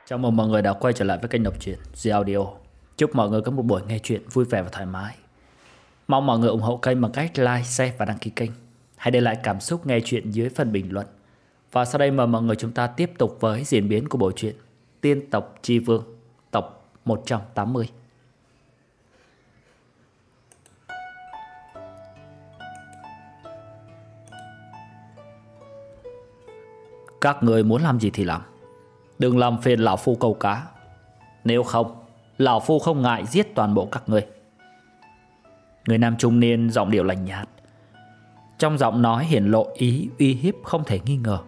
Chào mừng mọi người đã quay trở lại với kênh đọc truyện G Audio. Chúc mọi người có một buổi nghe truyện vui vẻ và thoải mái. Mong mọi người ủng hộ kênh bằng cách like, share và đăng ký kênh. Hãy để lại cảm xúc nghe truyện dưới phần bình luận. Và sau đây mời mọi người chúng ta tiếp tục với diễn biến của bộ truyện Tiên tộc Chi Vương, tập 180. Các người muốn làm gì thì làm, đừng làm phiền lão phu câu cá. Nếu không, lão phu không ngại giết toàn bộ các ngươi. Người nam trung niên giọng điệu lạnh nhạt, trong giọng nói hiển lộ ý uy hiếp không thể nghi ngờ.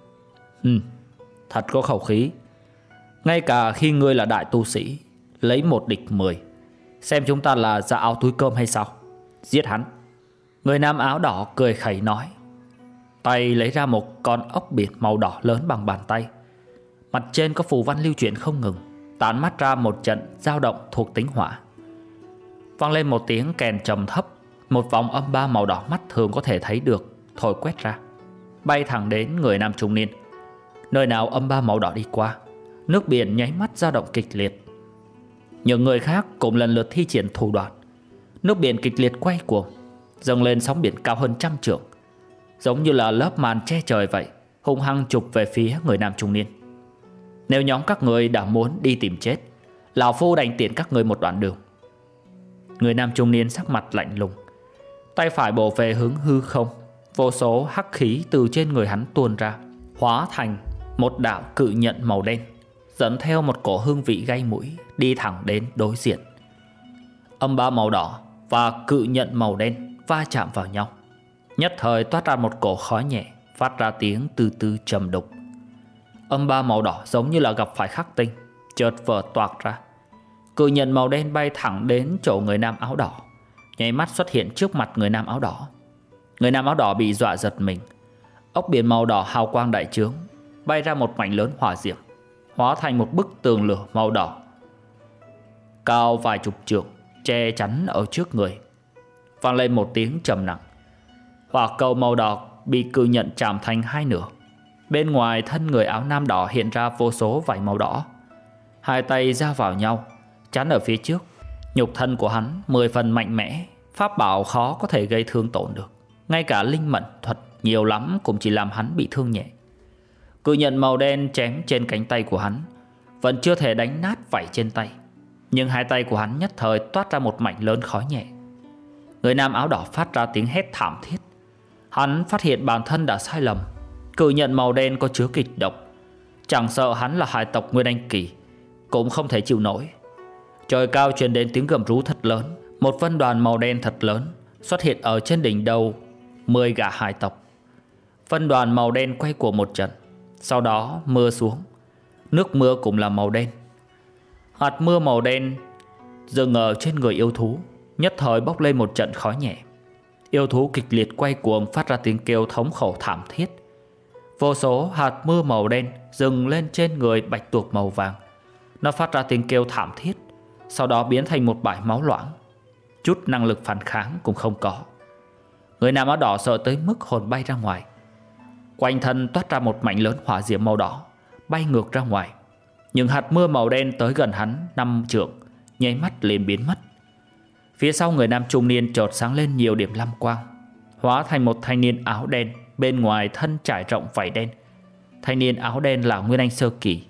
Thật có khẩu khí. Ngay cả khi ngươi là đại tu sĩ, lấy 1 địch 10, xem chúng ta là dạ áo túi cơm hay sao? Giết hắn. Người nam áo đỏ cười khẩy nói, tay lấy ra một con ốc biển màu đỏ lớn bằng bàn tay. Mặt trên có phù văn lưu chuyển không ngừng, tán mắt ra một trận dao động thuộc tính hỏa. Vang lên một tiếng kèn trầm thấp, một vòng âm ba màu đỏ mắt thường có thể thấy được thổi quét ra, bay thẳng đến người nam trung niên. Nơi nào âm ba màu đỏ đi qua, nước biển nháy mắt dao động kịch liệt. Những người khác cũng lần lượt thi triển thủ đoạn. Nước biển kịch liệt quay cuồng, dâng lên sóng biển cao hơn 100 trượng, giống như là lớp màn che trời vậy, hung hăng chụp về phía người nam trung niên. Nếu nhóm các người đã muốn đi tìm chết, lão phu đành tiện các người một đoạn đường. Người nam trung niên sắc mặt lạnh lùng, tay phải bổ về hướng hư không. Vô số hắc khí từ trên người hắn tuôn ra, hóa thành một đạo cự nhận màu đen, dẫn theo một cổ hương vị gây mũi, đi thẳng đến đối diện. Âm ba màu đỏ và cự nhận màu đen va chạm vào nhau, nhất thời toát ra một cổ khói nhẹ, phát ra tiếng từ từ trầm đục. Âm ba màu đỏ giống như là gặp phải khắc tinh, chợt vỡ toạc ra. Cự nhận màu đen bay thẳng đến chỗ người nam áo đỏ, nháy mắt xuất hiện trước mặt người nam áo đỏ. Người nam áo đỏ bị dọa giật mình. Ốc biển màu đỏ hào quang đại trướng, bay ra một mảnh lớn hỏa diệm, hóa thành một bức tường lửa màu đỏ cao vài chục trượng, che chắn ở trước người. Vang lên một tiếng trầm nặng. Hỏa cầu màu đỏ bị cự nhận chạm thành hai nửa. Bên ngoài thân người áo nam đỏ hiện ra vô số vảy màu đỏ. Hai tay giao vào nhau, chắn ở phía trước. Nhục thân của hắn 10 phần mạnh mẽ, pháp bảo khó có thể gây thương tổn được. Ngay cả linh mẫn thuật nhiều lắm cũng chỉ làm hắn bị thương nhẹ. Cự nhận màu đen chém trên cánh tay của hắn, vẫn chưa thể đánh nát vảy trên tay, nhưng hai tay của hắn nhất thời toát ra một mảnh lớn khói nhẹ. Người nam áo đỏ phát ra tiếng hét thảm thiết. Hắn phát hiện bản thân đã sai lầm. Cự nhận màu đen có chứa kịch độc, chẳng sợ hắn là hải tộc Nguyên Anh kỳ cũng không thể chịu nổi. Trời cao truyền đến tiếng gầm rú thật lớn. Một vân đoàn màu đen thật lớn xuất hiện ở trên đỉnh đầu 10 gã hải tộc. Vân đoàn màu đen quay cuồng một trận, sau đó mưa xuống. Nước mưa cũng là màu đen. Hạt mưa màu đen dừng ở trên người yêu thú, nhất thời bốc lên một trận khói nhẹ. Yêu thú kịch liệt quay cuồng, phát ra tiếng kêu thống khổ thảm thiết. Vô số hạt mưa màu đen dừng lên trên người bạch tuộc màu vàng. Nó phát ra tiếng kêu thảm thiết, sau đó biến thành một bãi máu loãng, chút năng lực phản kháng cũng không có. Người nam áo đỏ sợ tới mức hồn bay ra ngoài. Quanh thân toát ra một mảnh lớn hỏa diệm màu đỏ, bay ngược ra ngoài. Nhưng hạt mưa màu đen tới gần hắn 5 trượng, nháy mắt liền biến mất. Phía sau người nam trung niên chợt sáng lên nhiều điểm lam quang, hóa thành một thanh niên áo đen, bên ngoài thân trải rộng vảy đen. Thanh niên áo đen là Nguyên Anh sơ kỳ.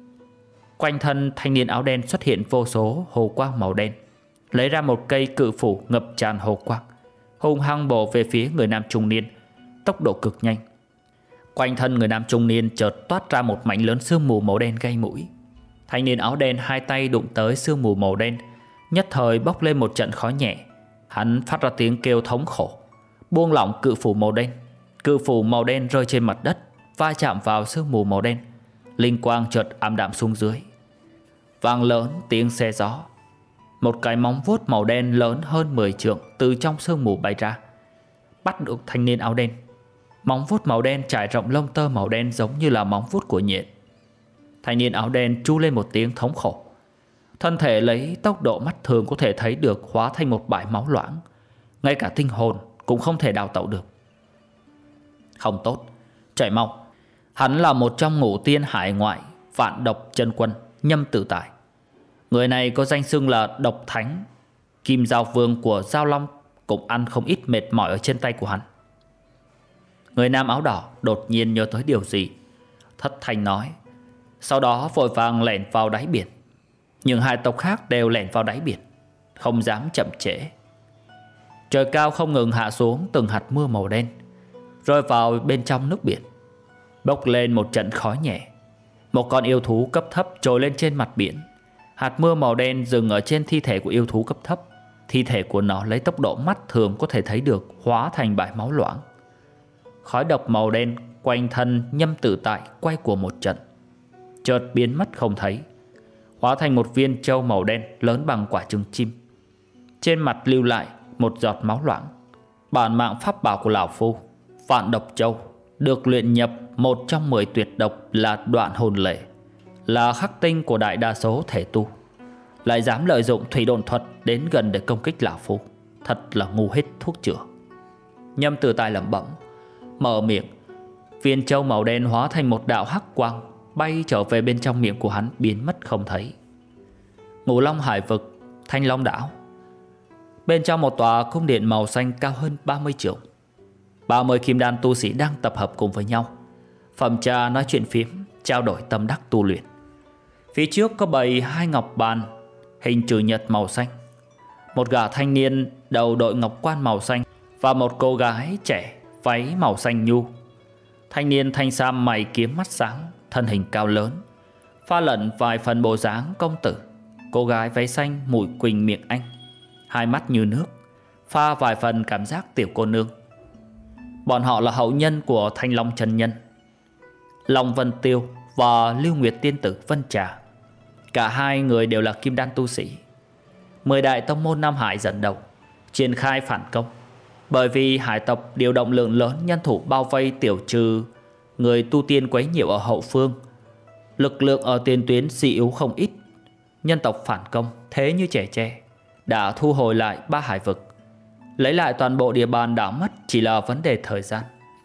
Quanh thân thanh niên áo đen xuất hiện vô số hồ quang màu đen, lấy ra một cây cự phủ ngập tràn hồ quang, hung hăng bổ về phía người nam trung niên, tốc độ cực nhanh. Quanh thân người nam trung niên chợt toát ra một mảnh lớn sương mù màu đen gây mũi. Thanh niên áo đen hai tay đụng tới sương mù màu đen, nhất thời bốc lên một trận khói nhẹ. Hắn phát ra tiếng kêu thống khổ, buông lỏng cự phủ màu đen. Cự phủ màu đen rơi trên mặt đất, va chạm vào sương mù màu đen. Linh quang chợt ảm đạm xuống dưới. Vang lớn tiếng xe gió. Một cái móng vuốt màu đen lớn hơn 10 trượng từ trong sương mù bay ra, bắt được thanh niên áo đen. Móng vuốt màu đen trải rộng lông tơ màu đen giống như là móng vuốt của nhện. Thanh niên áo đen tru lên một tiếng thống khổ, thân thể lấy tốc độ mắt thường có thể thấy được hóa thành một bãi máu loãng. Ngay cả tinh hồn cũng không thể đào tẩu được. Không tốt, chạy mau. Hắn là một trong ngũ tiên hải ngoại vạn độc chân quân, Nhâm Tự Tại. Người này có danh xưng là độc thánh. Kim Giao Vương của Giao Long cũng ăn không ít mệt mỏi ở trên tay của hắn. Người nam áo đỏ đột nhiên nhớ tới điều gì, thất thanh nói, sau đó vội vàng lẻn vào đáy biển. Nhưng hai tộc khác đều lẻn vào đáy biển, không dám chậm trễ. Trời cao không ngừng hạ xuống từng hạt mưa màu đen, rơi vào bên trong nước biển. Bốc lên một trận khói nhẹ. Một con yêu thú cấp thấp trồi lên trên mặt biển. Hạt mưa màu đen dừng ở trên thi thể của yêu thú cấp thấp. Thi thể của nó lấy tốc độ mắt thường có thể thấy được hóa thành bãi máu loãng. Khói độc màu đen quanh thân Nhâm Tự Tại quay của một trận, chợt biến mất không thấy, hóa thành một viên châu màu đen lớn bằng quả trứng chim. Trên mặt lưu lại một giọt máu loãng. Bản mạng pháp bảo của lão phu, Vạn Độc Châu, được luyện nhập một trong 10 tuyệt độc là Đoạn Hồn Lệ, là khắc tinh của đại đa số thể tu, lại dám lợi dụng thủy độn thuật đến gần để công kích lão phu, thật là ngu hết thuốc chữa. Nhâm Tự Tại lẩm bẩm, mở miệng. Viên châu màu đen hóa thành một đạo hắc quang bay trở về bên trong miệng của hắn, biến mất không thấy. Ngũ Long Hải Vực, Thanh Long Đảo. Bên trong một tòa cung điện màu xanh cao hơn 30 trượng, 30 kim đan tu sĩ đang tập hợp cùng với nhau, phẩm trà nói chuyện phiếm, trao đổi tâm đắc tu luyện. Phía trước có bày 2 ngọc bàn hình chữ nhật màu xanh, một gã thanh niên đầu đội ngọc quan màu xanh và một cô gái trẻ váy màu xanh nhu. Thanh niên thanh sam mày kiếm mắt sáng, thân hình cao lớn, pha lẫn vài phần bộ dáng công tử. Cô gái váy xanh mũi quỳnh miệng anh, hai mắt như nước, pha vài phần cảm giác tiểu cô nương. Bọn họ là hậu nhân của Thanh Long chân nhân, Long Vân Tiêu và Lưu Nguyệt tiên tử Vân Trà. Cả hai người đều là kim đan tu sĩ. 10 đại tông môn Nam Hải dẫn đầu triển khai phản công. Bởi vì hải tộc điều động lượng lớn nhân thủ bao vây tiểu trừ người tu tiên quấy nhiễu ở hậu phương, lực lượng ở tiền tuyến suy yếu không ít. Nhân tộc phản công thế như trẻ tre, đã thu hồi lại 3 hải vực, lấy lại toàn bộ địa bàn đã mất chỉ là vấn đề thời gian.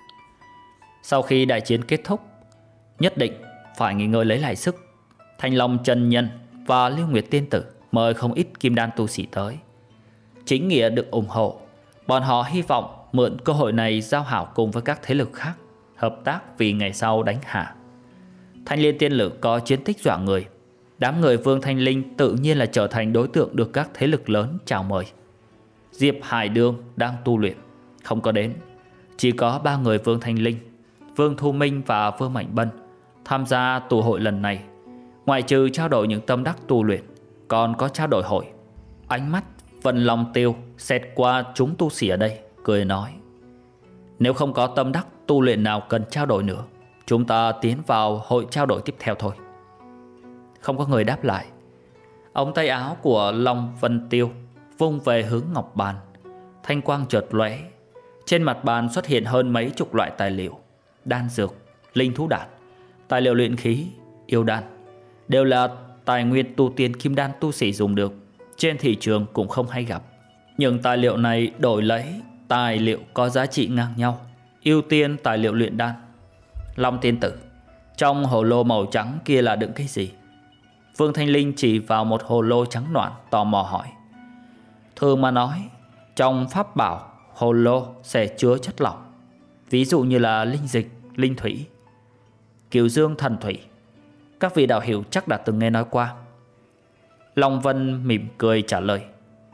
Sau khi đại chiến kết thúc, nhất định phải nghỉ ngơi lấy lại sức. Thanh Long chân nhân và Lưu Nguyệt tiên tử mời không ít kim đan tu sĩ tới. Chính nghĩa được ủng hộ, bọn họ hy vọng mượn cơ hội này giao hảo cùng với các thế lực khác, hợp tác vì ngày sau đánh hạ. Thanh Liên tiên lực có chiến tích dọa người, đám người Vương Thanh Linh tự nhiên là trở thành đối tượng được các thế lực lớn chào mời. Diệp Hải Đường đang tu luyện, không có đến. Chỉ có 3 người Vương Thanh Linh, Vương Thu Minh và Vương Mạnh Bân tham gia tụ hội lần này. Ngoại trừ trao đổi những tâm đắc tu luyện, còn có trao đổi hội. Ánh mắt Vân Long Tiêu xẹt qua chúng tu sĩ ở đây, cười nói, nếu không có tâm đắc tu luyện nào cần trao đổi nữa, chúng ta tiến vào hội trao đổi tiếp theo thôi. Không có người đáp lại. Ống tay áo của Long Vân Tiêu vung về hướng ngọc bàn, thanh quang chợt lóe. Trên mặt bàn xuất hiện hơn mấy chục loại tài liệu, đan dược, linh thú đan, tài liệu luyện khí, yêu đan, đều là tài nguyên tu tiên kim đan tu sĩ dùng được, trên thị trường cũng không hay gặp. Những tài liệu này đổi lấy tài liệu có giá trị ngang nhau, ưu tiên tài liệu luyện đan. Long tiên tử, trong hồ lô màu trắng kia là đựng cái gì? Vương Thanh Linh chỉ vào một hồ lô trắng noãn, tò mò hỏi. Thường mà nói, trong pháp bảo hồ lô sẽ chứa chất lỏng, ví dụ như là linh dịch, linh thủy, Cửu Dương thần thủy. Các vị đạo hữu chắc đã từng nghe nói qua. Long Vân mỉm cười trả lời.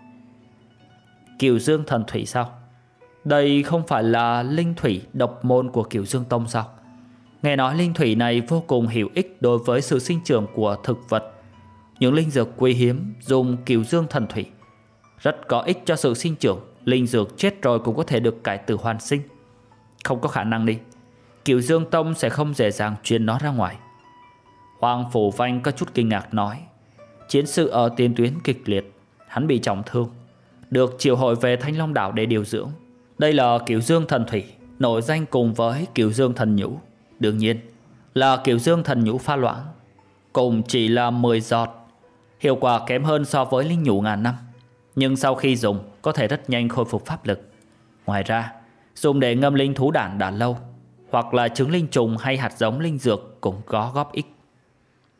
Cửu Dương thần thủy sao? Đây không phải là linh thủy độc môn của Cửu Dương Tông sao? Nghe nói linh thủy này vô cùng hữu ích đối với sự sinh trưởng của thực vật. Những linh dược quý hiếm dùng Cửu Dương thần thủy rất có ích cho sự sinh trưởng. Linh dược chết rồi cũng có thể được cải tử hoàn sinh. Không có khả năng đi, Cửu Dương Tông sẽ không dễ dàng truyền nó ra ngoài. Hoàng Phủ Vanh có chút kinh ngạc nói. Chiến sự ở tiền tuyến kịch liệt, hắn bị trọng thương, được triệu hồi về Thanh Long Đảo để điều dưỡng. Đây là Cửu Dương thần thủy, nổi danh cùng với Cửu Dương thần nhũ. Đương nhiên là Cửu Dương thần nhũ pha loãng, cùng chỉ là 10 giọt, hiệu quả kém hơn so với linh nhũ ngàn năm, nhưng sau khi dùng có thể rất nhanh khôi phục pháp lực. Ngoài ra, dùng để ngâm linh thú đản đã lâu, hoặc là trứng linh trùng hay hạt giống linh dược cũng có góp ích.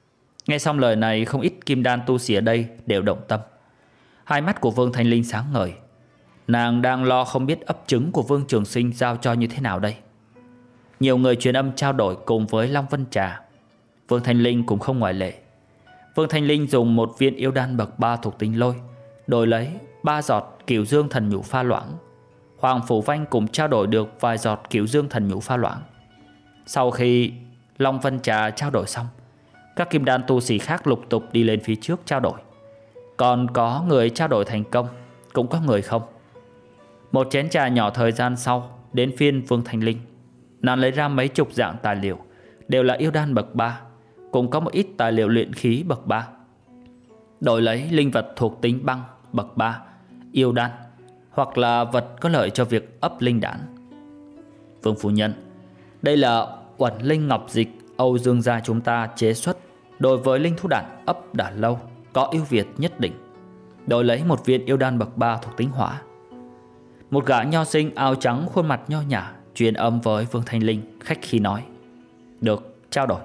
Nghe xong lời này, không ít kim đan tu sĩ ở đây đều động tâm. Hai mắt của Vương Thanh Linh sáng ngời. Nàng đang lo không biết ấp trứng của Vương Trường Sinh giao cho như thế nào đây. Nhiều người truyền âm trao đổi cùng với Long Vân Trà. Vương Thanh Linh cũng không ngoại lệ. Vương Thanh Linh dùng một viên yêu đan bậc 3 thuộc tính lôi đổi lấy 3 giọt Cửu Dương Thần Nhũ pha loãng. Hoàng Phủ Vanh cũng trao đổi được vài giọt Cửu Dương Thần Nhũ pha loãng. Sau khi Long Vân Trà trao đổi xong, các kim đan tu sĩ khác lục tục đi lên phía trước trao đổi. Còn có người trao đổi thành công, cũng có người không. Một chén trà nhỏ thời gian sau, đến phiên Vương Thanh Linh. Nàng lấy ra mấy chục dạng tài liệu, đều là yêu đan bậc 3, cũng có một ít tài liệu luyện khí bậc 3. Đổi lấy linh vật thuộc tính băng bậc 3, yêu đan, hoặc là vật có lợi cho việc ấp linh đản. Vương phu nhân, đây là uẩn linh ngọc dịch Âu Dương gia chúng ta chế xuất, đối với linh thú đản ấp đản lâu có ưu việt nhất định. Đổi lấy một viên yêu đan bậc 3 thuộc tính hỏa. Một gã nho sinh áo trắng khuôn mặt nho nhã truyền âm với Vương Thanh Linh, khách khí nói: được, trao đổi.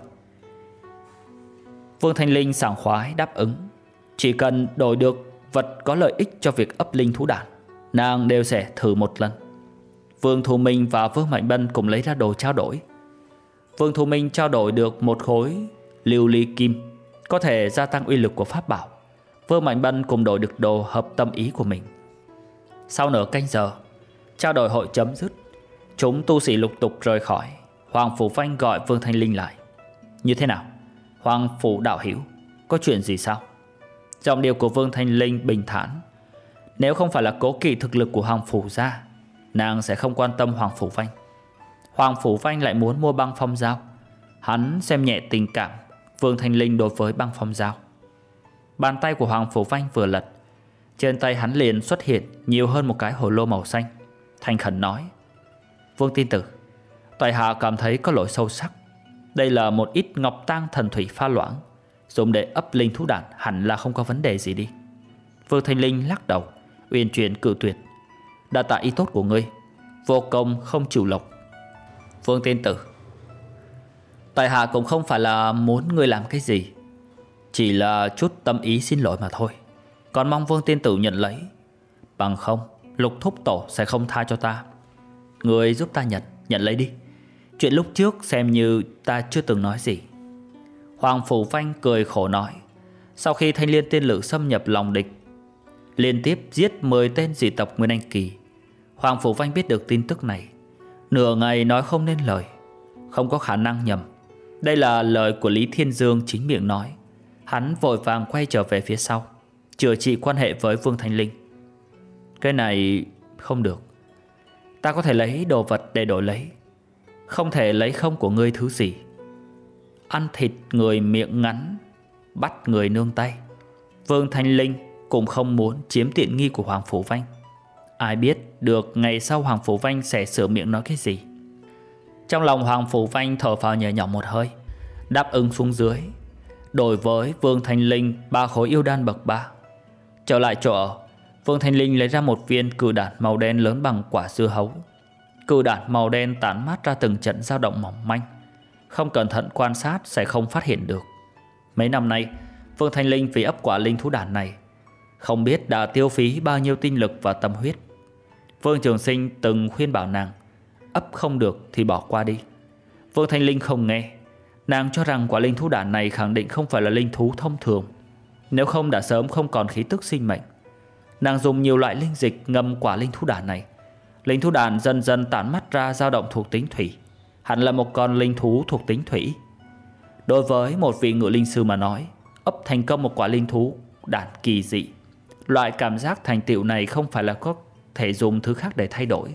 Vương Thanh Linh sảng khoái đáp ứng. Chỉ cần đổi được vật có lợi ích cho việc ấp linh thú đản, nàng đều sẽ thử một lần. Vương Thu Minh và Vương Mạnh Bân cùng lấy ra đồ trao đổi. Vương Thu Minh trao đổi được một khối lưu ly kim, có thể gia tăng uy lực của pháp bảo. Vương Mạnh Bân cùng đổi được đồ hợp tâm ý của mình. Sau nửa canh giờ, trao đổi hội chấm dứt. Chúng tu sĩ lục tục rời khỏi. Hoàng Phủ Vanh gọi Vương Thanh Linh lại. Như thế nào, Hoàng Phủ đạo hữu, có chuyện gì sao? Giọng điệu của Vương Thanh Linh bình thản. Nếu không phải là cố kỵ thực lực của Hoàng Phủ gia, nàng sẽ không quan tâm Hoàng Phủ Vanh. Hoàng Phủ Vanh lại muốn mua băng phong dao. Hắn xem nhẹ tình cảm Vương Thanh Linh đối với băng phong dao. Bàn tay của Hoàng Phủ Vanh vừa lật, trên tay hắn liền xuất hiện nhiều hơn một cái hồ lô màu xanh. Thành khẩn nói: Vương tiên tử, tại hạ cảm thấy có lỗi sâu sắc. Đây là một ít ngọc tang thần thủy pha loãng, dùng để ấp linh thú đản hẳn là không có vấn đề gì đi. Vương Thanh Linh lắc đầu, uyển chuyển cự tuyệt: đa tạ ý tốt của ngươi, vô công không chịu lộc. Vương tiên tử, tại hạ cũng không phải là muốn ngươi làm cái gì, chỉ là chút tâm ý xin lỗi mà thôi. Còn mong Vương tiên tử nhận lấy, bằng không Lục thúc tổ sẽ không tha cho ta. Ngươi giúp ta nhận lấy đi. Chuyện lúc trước xem như ta chưa từng nói gì. Hoàng Phủ Vanh cười khổ nói: sau khi Thanh Liên tiên lự xâm nhập lòng địch, liên tiếp giết 10 tên dị tộc Nguyên Anh Kỳ, Hoàng Phủ Vanh biết được tin tức này, nửa ngày nói không nên lời. Không có khả năng nhầm, đây là lời của Lý Thiên Dương chính miệng nói. Hắn vội vàng quay trở về phía sau, chữa trị quan hệ với Vương Thanh Linh. Cái này không được. Ta có thể lấy đồ vật để đổi lấy, không thể lấy không của ngươi thứ gì. Ăn thịt người miệng ngắn, bắt người nương tay. Vương Thanh Linh cũng không muốn chiếm tiện nghi của Hoàng Phủ Vanh. Ai biết được ngày sau Hoàng Phủ Vanh sẽ sửa miệng nói cái gì. Trong lòng Hoàng Phủ Vanh thở phào nhẹ nhõm một hơi, đáp ứng xuống dưới, đổi với Vương Thanh Linh 3 khối yêu đan bậc 3. Trở lại chỗ ở, Vương Thanh Linh lấy ra một viên cự đản màu đen lớn bằng quả dưa hấu. Cự đản màu đen tản mát ra từng trận dao động mỏng manh, không cẩn thận quan sát sẽ không phát hiện được. Mấy năm nay, Vương Thanh Linh vì ấp quả linh thú đản này, không biết đã tiêu phí bao nhiêu tinh lực và tâm huyết. Vương Trường Sinh từng khuyên bảo nàng, ấp không được thì bỏ qua đi. Vương Thanh Linh không nghe. Nàng cho rằng quả linh thú đản này khẳng định không phải là linh thú thông thường, nếu không đã sớm không còn khí tức sinh mệnh. Nàng dùng nhiều loại linh dịch ngâm quả linh thú đản này. Linh thú đản dần dần tản mắt ra dao động thuộc tính thủy, hẳn là một con linh thú thuộc tính thủy. Đối với một vị ngự linh sư mà nói, ấp thành công một quả linh thú đản kỳ dị, loại cảm giác thành tựu này không phải là có thể dùng thứ khác để thay đổi.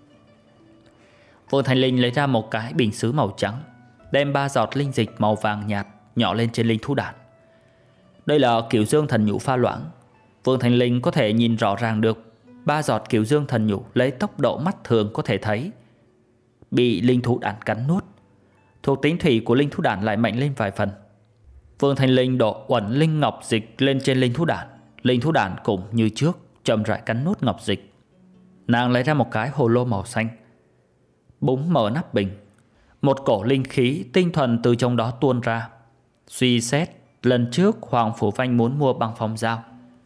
Vương Thanh Linh lấy ra một cái bình sứ màu trắng, đem 3 giọt linh dịch màu vàng nhạt nhỏ lên trên linh thú đản. Đây là Cửu Dương Thần Nhũ pha loãng. Vương Thanh Linh có thể nhìn rõ ràng được 3 giọt Cửu Dương Thần Nhũ lấy tốc độ mắt thường có thể thấy bị linh thú đản cắn nuốt. Thuộc tính thủy của linh thú đản lại mạnh lên vài phần. Vương Thanh Linh đổ uẩn linh ngọc dịch lên trên linh thú đản. Linh thú đản cũng như trước chậm rãi cắn nuốt ngọc dịch. Nàng lấy ra một cái hồ lô màu xanh, búng mở nắp bình. Một cổ linh khí tinh thuần từ trong đó tuôn ra. Suy xét Lần trước Hoàng Phủ Vanh muốn mua băng phong dao.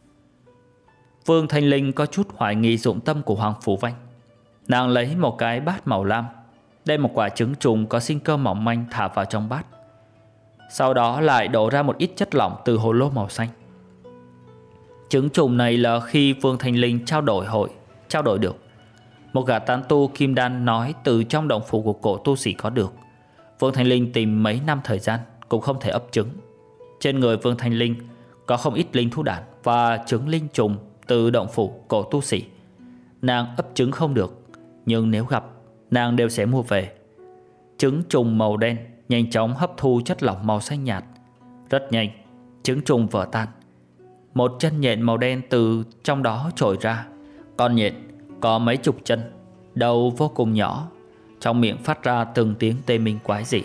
Vương Thanh Linh có chút hoài nghi dụng tâm của Hoàng Phủ Vanh. Nàng lấy một cái bát màu lam, đem một quả trứng trùng có sinh cơ mỏng manh thả vào trong bát. Sau đó lại đổ ra một ít chất lỏng từ hồ lô màu xanh. Trứng trùng này là khi Vương Thanh Linh trao đổi được. Một gã tán tu kim đan nói từ trong động phủ của cổ tu sĩ có được. Vương Thanh Linh tìm mấy năm thời gian cũng không thể ấp trứng. Trên người Vương Thanh Linh có không ít linh thú đản và trứng linh trùng từ động phủ cổ tu sĩ. Nàng ấp trứng không được, nhưng nếu gặp, nàng đều sẽ mua về. Trứng trùng màu đen nhanh chóng hấp thu chất lỏng màu xanh nhạt. Rất nhanh, trứng trùng vỡ tan. Một chân nhện màu đen từ trong đó trồi ra. Con nhện có mấy chục chân, đầu vô cùng nhỏ, trong miệng phát ra từng tiếng tê minh quái dị.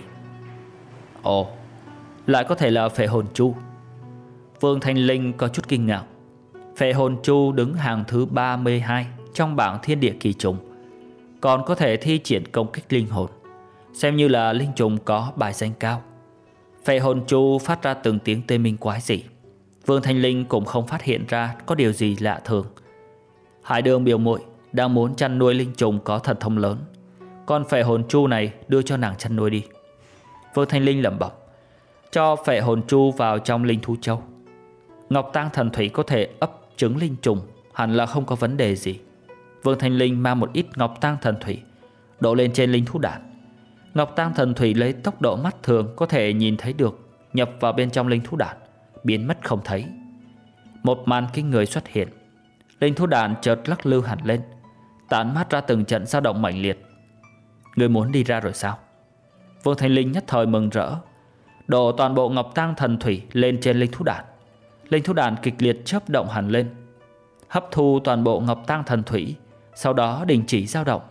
Ồ, lại có thể là Phệ Hồn Chu. Vương Thanh Linh có chút kinh ngạc. Phệ Hồn Chu đứng hàng thứ 32 trong bảng thiên địa kỳ trùng, còn có thể thi triển công kích linh hồn, xem như là linh trùng có bài danh cao. Phệ Hồn Chu phát ra từng tiếng tê minh quái dị. Vương Thanh Linh cũng không phát hiện ra có điều gì lạ thường. Hải Đường biểu muội đang muốn chăn nuôi linh trùng có thần thông lớn, con Phệ Hồn Chu này đưa cho nàng chăn nuôi đi. Vương Thanh Linh lẩm bẩm, cho Phệ Hồn Chu vào trong linh thú châu. Ngọc Tang Thần Thủy có thể ấp trứng linh trùng, hẳn là không có vấn đề gì. Vương Thanh Linh mang một ít Ngọc Tang Thần Thủy đổ lên trên linh thú đản. Ngọc Tang Thần Thủy lấy tốc độ mắt thường có thể nhìn thấy được, nhập vào bên trong linh thú đản, biến mất không thấy. Một màn kinh người xuất hiện. Linh thú đản chợt lắc lư hẳn lên, tản mát ra từng trận dao động mạnh liệt. Người muốn đi ra rồi sao? Vương Thanh Linh nhất thời mừng rỡ, đổ toàn bộ Ngọc Tang Thần Thủy lên trên linh thú đản. Linh thú đản kịch liệt chớp động hẳn lên, hấp thu toàn bộ Ngọc Tang Thần Thủy, sau đó đình chỉ dao động.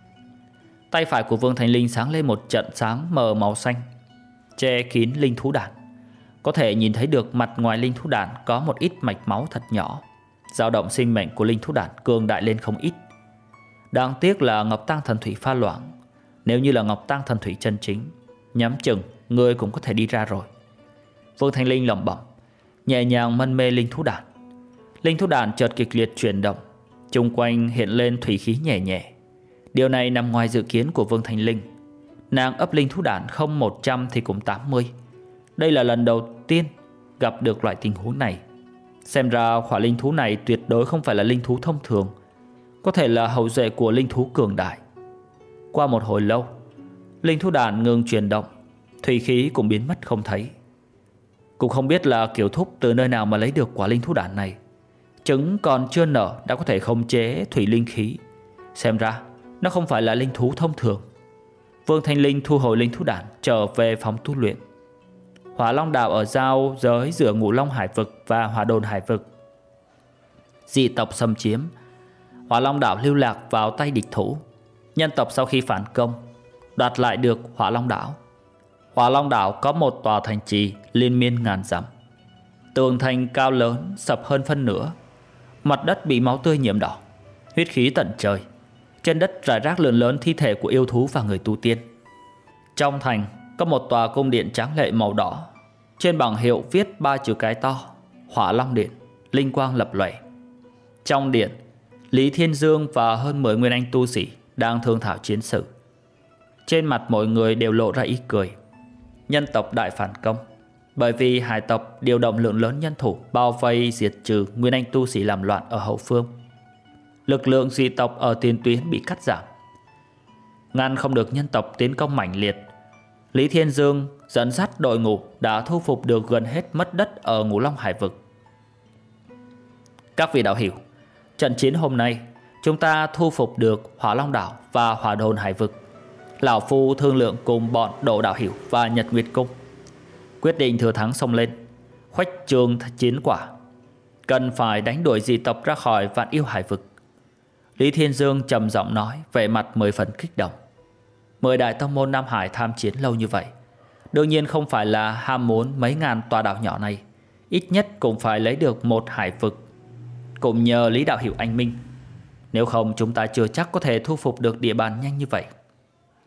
Tay phải của Vương Thanh Linh sáng lên một trận sáng mờ màu xanh, che kín linh thú đản. Có thể nhìn thấy được mặt ngoài linh thú đản có một ít mạch máu thật nhỏ. Dao động sinh mệnh của linh thú đản cường đại lên không ít. Đáng tiếc là Ngọc Tang Thần Thủy pha loãng. Nếu như là Ngọc Tang Thần Thủy chân chính, nhắm chừng người cũng có thể đi ra rồi. Vương Thanh Linh lẩm bẩm, nhẹ nhàng mân mê linh thú đản. Linh thú đản chợt kịch liệt chuyển động, chung quanh hiện lên thủy khí nhẹ nhẹ. Điều này nằm ngoài dự kiến của Vương Thanh Linh. Nàng ấp linh thú đản không 100 thì cũng 80. Đây là lần đầu tiên gặp được loại tình huống này. Xem ra khỏa linh thú này tuyệt đối không phải là linh thú thông thường, có thể là hậu duệ của linh thú cường đại. Qua một hồi lâu, linh thú đản ngừng chuyển động, thủy khí cũng biến mất không thấy. Cũng không biết là Kiều Thúc từ nơi nào mà lấy được quả linh thú đản này. Trứng còn chưa nở đã có thể khống chế thủy linh khí. Xem ra nó không phải là linh thú thông thường. Vương Thanh Linh thu hồi linh thú đản, trở về phòng tu luyện. Hỏa Long Đảo ở giao giới giữa Ngũ Long Hải Vực và Hỏa Đồn Hải Vực. Dị tộc xâm chiếm, Hỏa Long Đảo lưu lạc vào tay địch thủ. Nhân tộc sau khi phản công, đoạt lại được Hỏa Long Đảo. Hỏa Long Đảo có một tòa thành trì liên miên ngàn dặm. Tường thành cao lớn sập hơn phân nửa. Mặt đất bị máu tươi nhuộm đỏ, huyết khí tận trời. Trên đất rải rác lớn lớn thi thể của yêu thú và người tu tiên. Trong thành có một tòa cung điện tráng lệ màu đỏ. Trên bảng hiệu viết 3 chữ cái to: Hỏa Long Điện, linh quang lập lòe. Trong điện, Lý Thiên Dương và hơn 10 nguyên anh tu sĩ đang thương thảo chiến sự. Trên mặt mọi người đều lộ ra ý cười. Nhân tộc đại phản công, bởi vì hải tộc điều động lượng lớn nhân thủ bao vây diệt trừ nguyên anh tu sĩ làm loạn ở hậu phương. Lực lượng dị tộc ở tiền tuyến bị cắt giảm, ngăn không được nhân tộc tiến công mạnh liệt. Lý Thiên Dương dẫn dắt đội ngũ đã thu phục được gần hết mất đất ở Ngũ Long Hải Vực. Các vị đạo hữu, trận chiến hôm nay chúng ta thu phục được Hỏa Long Đảo và Hỏa Đồn Hải Vực. Lão Phu thương lượng cùng bọn Đỗ đạo hữu và Nhật Nguyệt Cung, quyết định thừa thắng xông lên, khuếch trương chiến quả, cần phải đánh đuổi dị tộc ra khỏi Vạn Yêu Hải Vực. Lý Thiên Dương trầm giọng nói, vẻ mặt 10 phần kích động. 10 đại tông môn Nam Hải tham chiến lâu như vậy, đương nhiên không phải là ham muốn mấy ngàn tòa đảo nhỏ này, ít nhất cũng phải lấy được một hải vực. Cũng nhờ Lý đạo hữu anh minh, nếu không chúng ta chưa chắc có thể thu phục được địa bàn nhanh như vậy.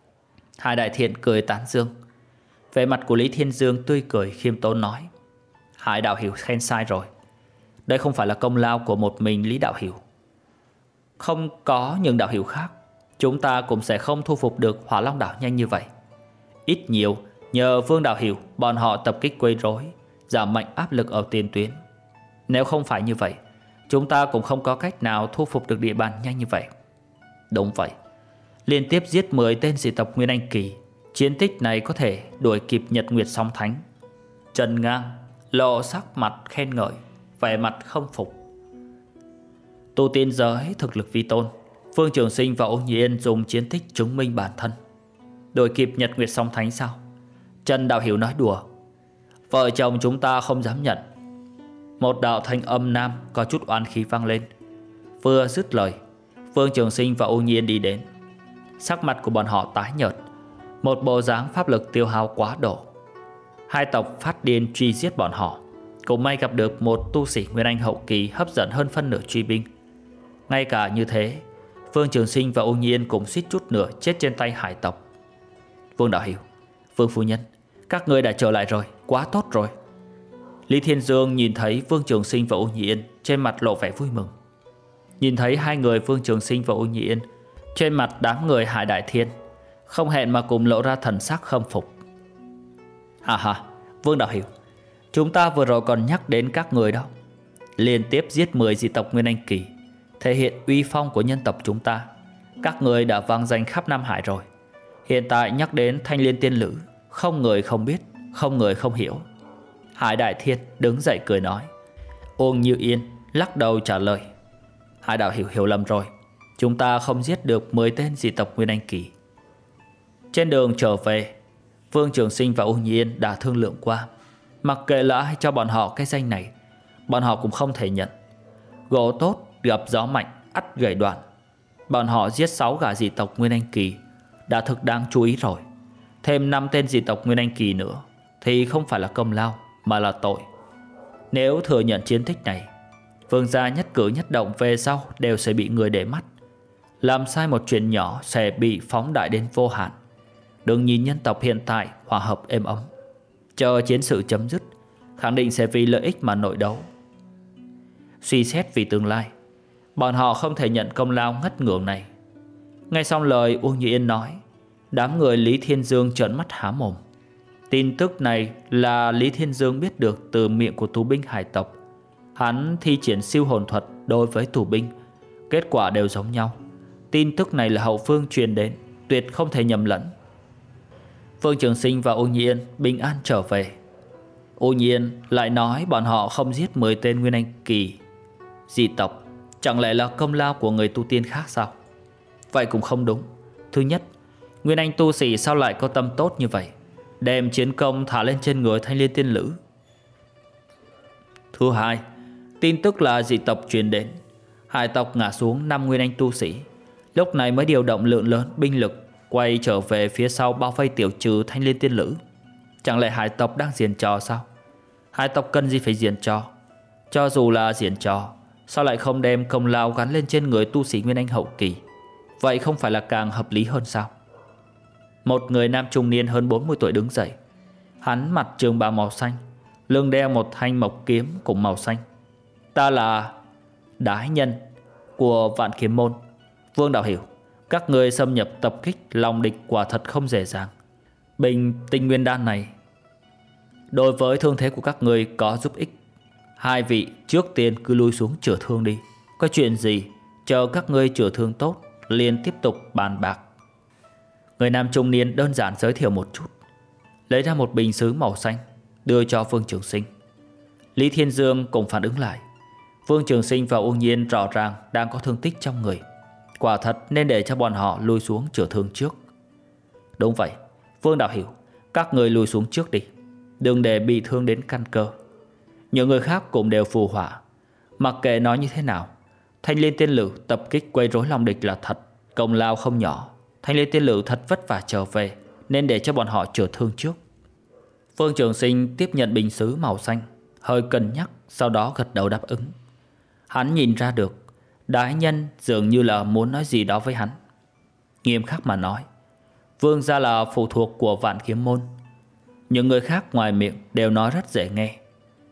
Hai đại thiện cười tán dương. Vẻ mặt của Lý Thiên Dương tươi cười khiêm tốn nói, Hải đạo hữu khen sai rồi. Đây không phải là công lao của một mình Lý đạo hữu. Không có những đạo hữu khác, chúng ta cũng sẽ không thu phục được Hỏa Long đảo nhanh như vậy. Ít nhiều nhờ Vương đạo hữu bọn họ tập kích quấy rối, giảm mạnh áp lực ở tiền tuyến. Nếu không phải như vậy, chúng ta cũng không có cách nào thu phục được địa bàn nhanh như vậy. Đúng vậy, liên tiếp giết 10 tên dị tộc Nguyên Anh Kỳ, chiến tích này có thể đuổi kịp Nhật Nguyệt Song Thánh. Trần Ngang lộ sắc mặt khen ngợi, vẻ mặt không phục. Tu tiên giới thực lực vi tôn, Phương Trường Sinh và Ô Nhị Yên dùng chiến tích chứng minh bản thân. Đuổi kịp Nhật Nguyệt Song Thánh sao? Trần đạo hiểu nói đùa. Vợ chồng chúng ta không dám nhận. Một đạo thanh âm nam có chút oán khí vang lên. Vừa dứt lời, Phương Trường Sinh và Ô Nhị Yên đi đến. Sắc mặt của bọn họ tái nhợt, một bộ dáng pháp lực tiêu hao quá độ. Hai tộc phát điên truy giết bọn họ. Cũng may gặp được một tu sĩ Nguyên Anh hậu kỳ hấp dẫn hơn phân nửa truy binh. Ngay cả như thế, Phương Trường Sinh và Ô Nhi Yên cũng suýt chút nữa chết trên tay hải tộc. Vương đạo hiểu, Vương phu nhân, các ngươi đã trở lại rồi, quá tốt rồi. Lý Thiên Dương nhìn thấy Vương Trường Sinh và Ô Nhi Yên, trên mặt lộ vẻ vui mừng. Nhìn thấy hai người Vương Trường Sinh và Ô Nhi Yên, trên mặt đám người Hải Đại Thiên không hẹn mà cùng lộ ra thần sắc khâm phục. Ha, Vương đạo hiểu, chúng ta vừa rồi còn nhắc đến các người đó. Liên tiếp giết 10 dị tộc Nguyên Anh Kỳ, thể hiện uy phong của nhân tộc chúng ta. Các người đã vang danh khắp Nam Hải rồi. Hiện tại nhắc đến Thanh Liên Tiên Lữ, không người không biết, không người không hiểu. Hải Đại Thiên đứng dậy cười nói. Ôn Như Yên lắc đầu trả lời. Hải đạo hiểu lầm rồi, chúng ta không giết được 10 tên dị tộc Nguyên Anh Kỳ. Trên đường trở về, Vương Trường Sinh và Ôn Như Yên đã thương lượng qua. Mặc kệ là ai cho bọn họ cái danh này, bọn họ cũng không thể nhận. Gỗ tốt gặp gió mạnh ắt gãy đoạn. Bọn họ giết 6 gã dị tộc Nguyên Anh Kỳ đã thực đáng chú ý rồi. Thêm 5 tên dị tộc Nguyên Anh Kỳ nữa thì không phải là công lao mà là tội. Nếu thừa nhận chiến tích này, Vương gia nhất cử nhất động về sau đều sẽ bị người để mắt. Làm sai một chuyện nhỏ sẽ bị phóng đại đến vô hạn. Đừng nhìn nhân tộc hiện tại hòa hợp êm ấm, chờ chiến sự chấm dứt, khẳng định sẽ vì lợi ích mà nội đấu. Suy xét vì tương lai, bọn họ không thể nhận công lao ngất ngưỡng này. Nghe xong lời Uông Như Yên nói, đám người Lý Thiên Dương trợn mắt há mồm. Tin tức này là Lý Thiên Dương biết được từ miệng của tù binh hải tộc. Hắn thi triển siêu hồn thuật đối với tù binh, kết quả đều giống nhau. Tin tức này là hậu phương truyền đến, tuyệt không thể nhầm lẫn. Phương Trường Sinh và Ô Nhi Yên bình an trở về. Ô Nhi Yên lại nói bọn họ không giết 10 tên Nguyên Anh Kỳ dị tộc, chẳng lẽ là công lao của người tu tiên khác sao? Vậy cũng không đúng. Thứ nhất, Nguyên Anh tu sĩ sao lại có tâm tốt như vậy, đem chiến công thả lên trên người Thanh Liên Tiên Lữ? Thứ hai, tin tức là dị tộc truyền đến, hải tộc ngã xuống 5 Nguyên Anh tu sĩ, lúc này mới điều động lượng lớn binh lực quay trở về phía sau bao vây tiểu trừ Thanh Liên Tiên Lữ. Chẳng lẽ hải tộc đang gidiễn trò sao? Hải tộc cần gì phải diễn trò? Cho dù là diễn trò, sao lại không đem công lao gắn lên trên người tu sĩ Nguyên Anh hậu kỳ? Vậy không phải là càng hợp lý hơn sao? Một người nam trung niên hơn 40 tuổi đứng dậy. Hắn mặc trường bào màu xanh, lưng đeo một thanh mộc kiếm cũng màu xanh. Ta là Đái Nhân của Vạn Kiếm Môn. Vương đạo hiểu, các người xâm nhập tập kích lòng địch quả thật không dễ dàng. Bình tinh nguyên đan này đối với thương thế của các người có giúp ích. Hai vị trước tiên cứ lui xuống chữa thương đi. Có chuyện gì chờ các ngươi chữa thương tốt liền tiếp tục bàn bạc. Người nam trung niên đơn giản giới thiệu một chút, lấy ra một bình sứ màu xanh đưa cho Vương Trường Sinh. Lý Thiên Dương cũng phản ứng lại. Vương Trường Sinh và Uông Nhiên rõ ràng đang có thương tích trong người, quả thật nên để cho bọn họ lui xuống chữa thương trước. Đúng vậy, Vương đạo hiểu, các người lui xuống trước đi, đừng để bị thương đến căn cơ. Những người khác cũng đều phù họa. Mặc kệ nói như thế nào, Thanh Liên Tiên Lữ tập kích quấy rối lòng địch là thật, công lao không nhỏ. Thanh Liên Tiên Lữ thật vất vả trở về, nên để cho bọn họ chữa thương trước. Phương Trường Sinh tiếp nhận bình sứ màu xanh, hơi cân nhắc, sau đó gật đầu đáp ứng. Hắn nhìn ra được Đái Nhân dường như là muốn nói gì đó với hắn. Nghiêm khắc mà nói, Vương gia là phụ thuộc của Vạn Kiếm Môn. Những người khác ngoài miệng đều nói rất dễ nghe,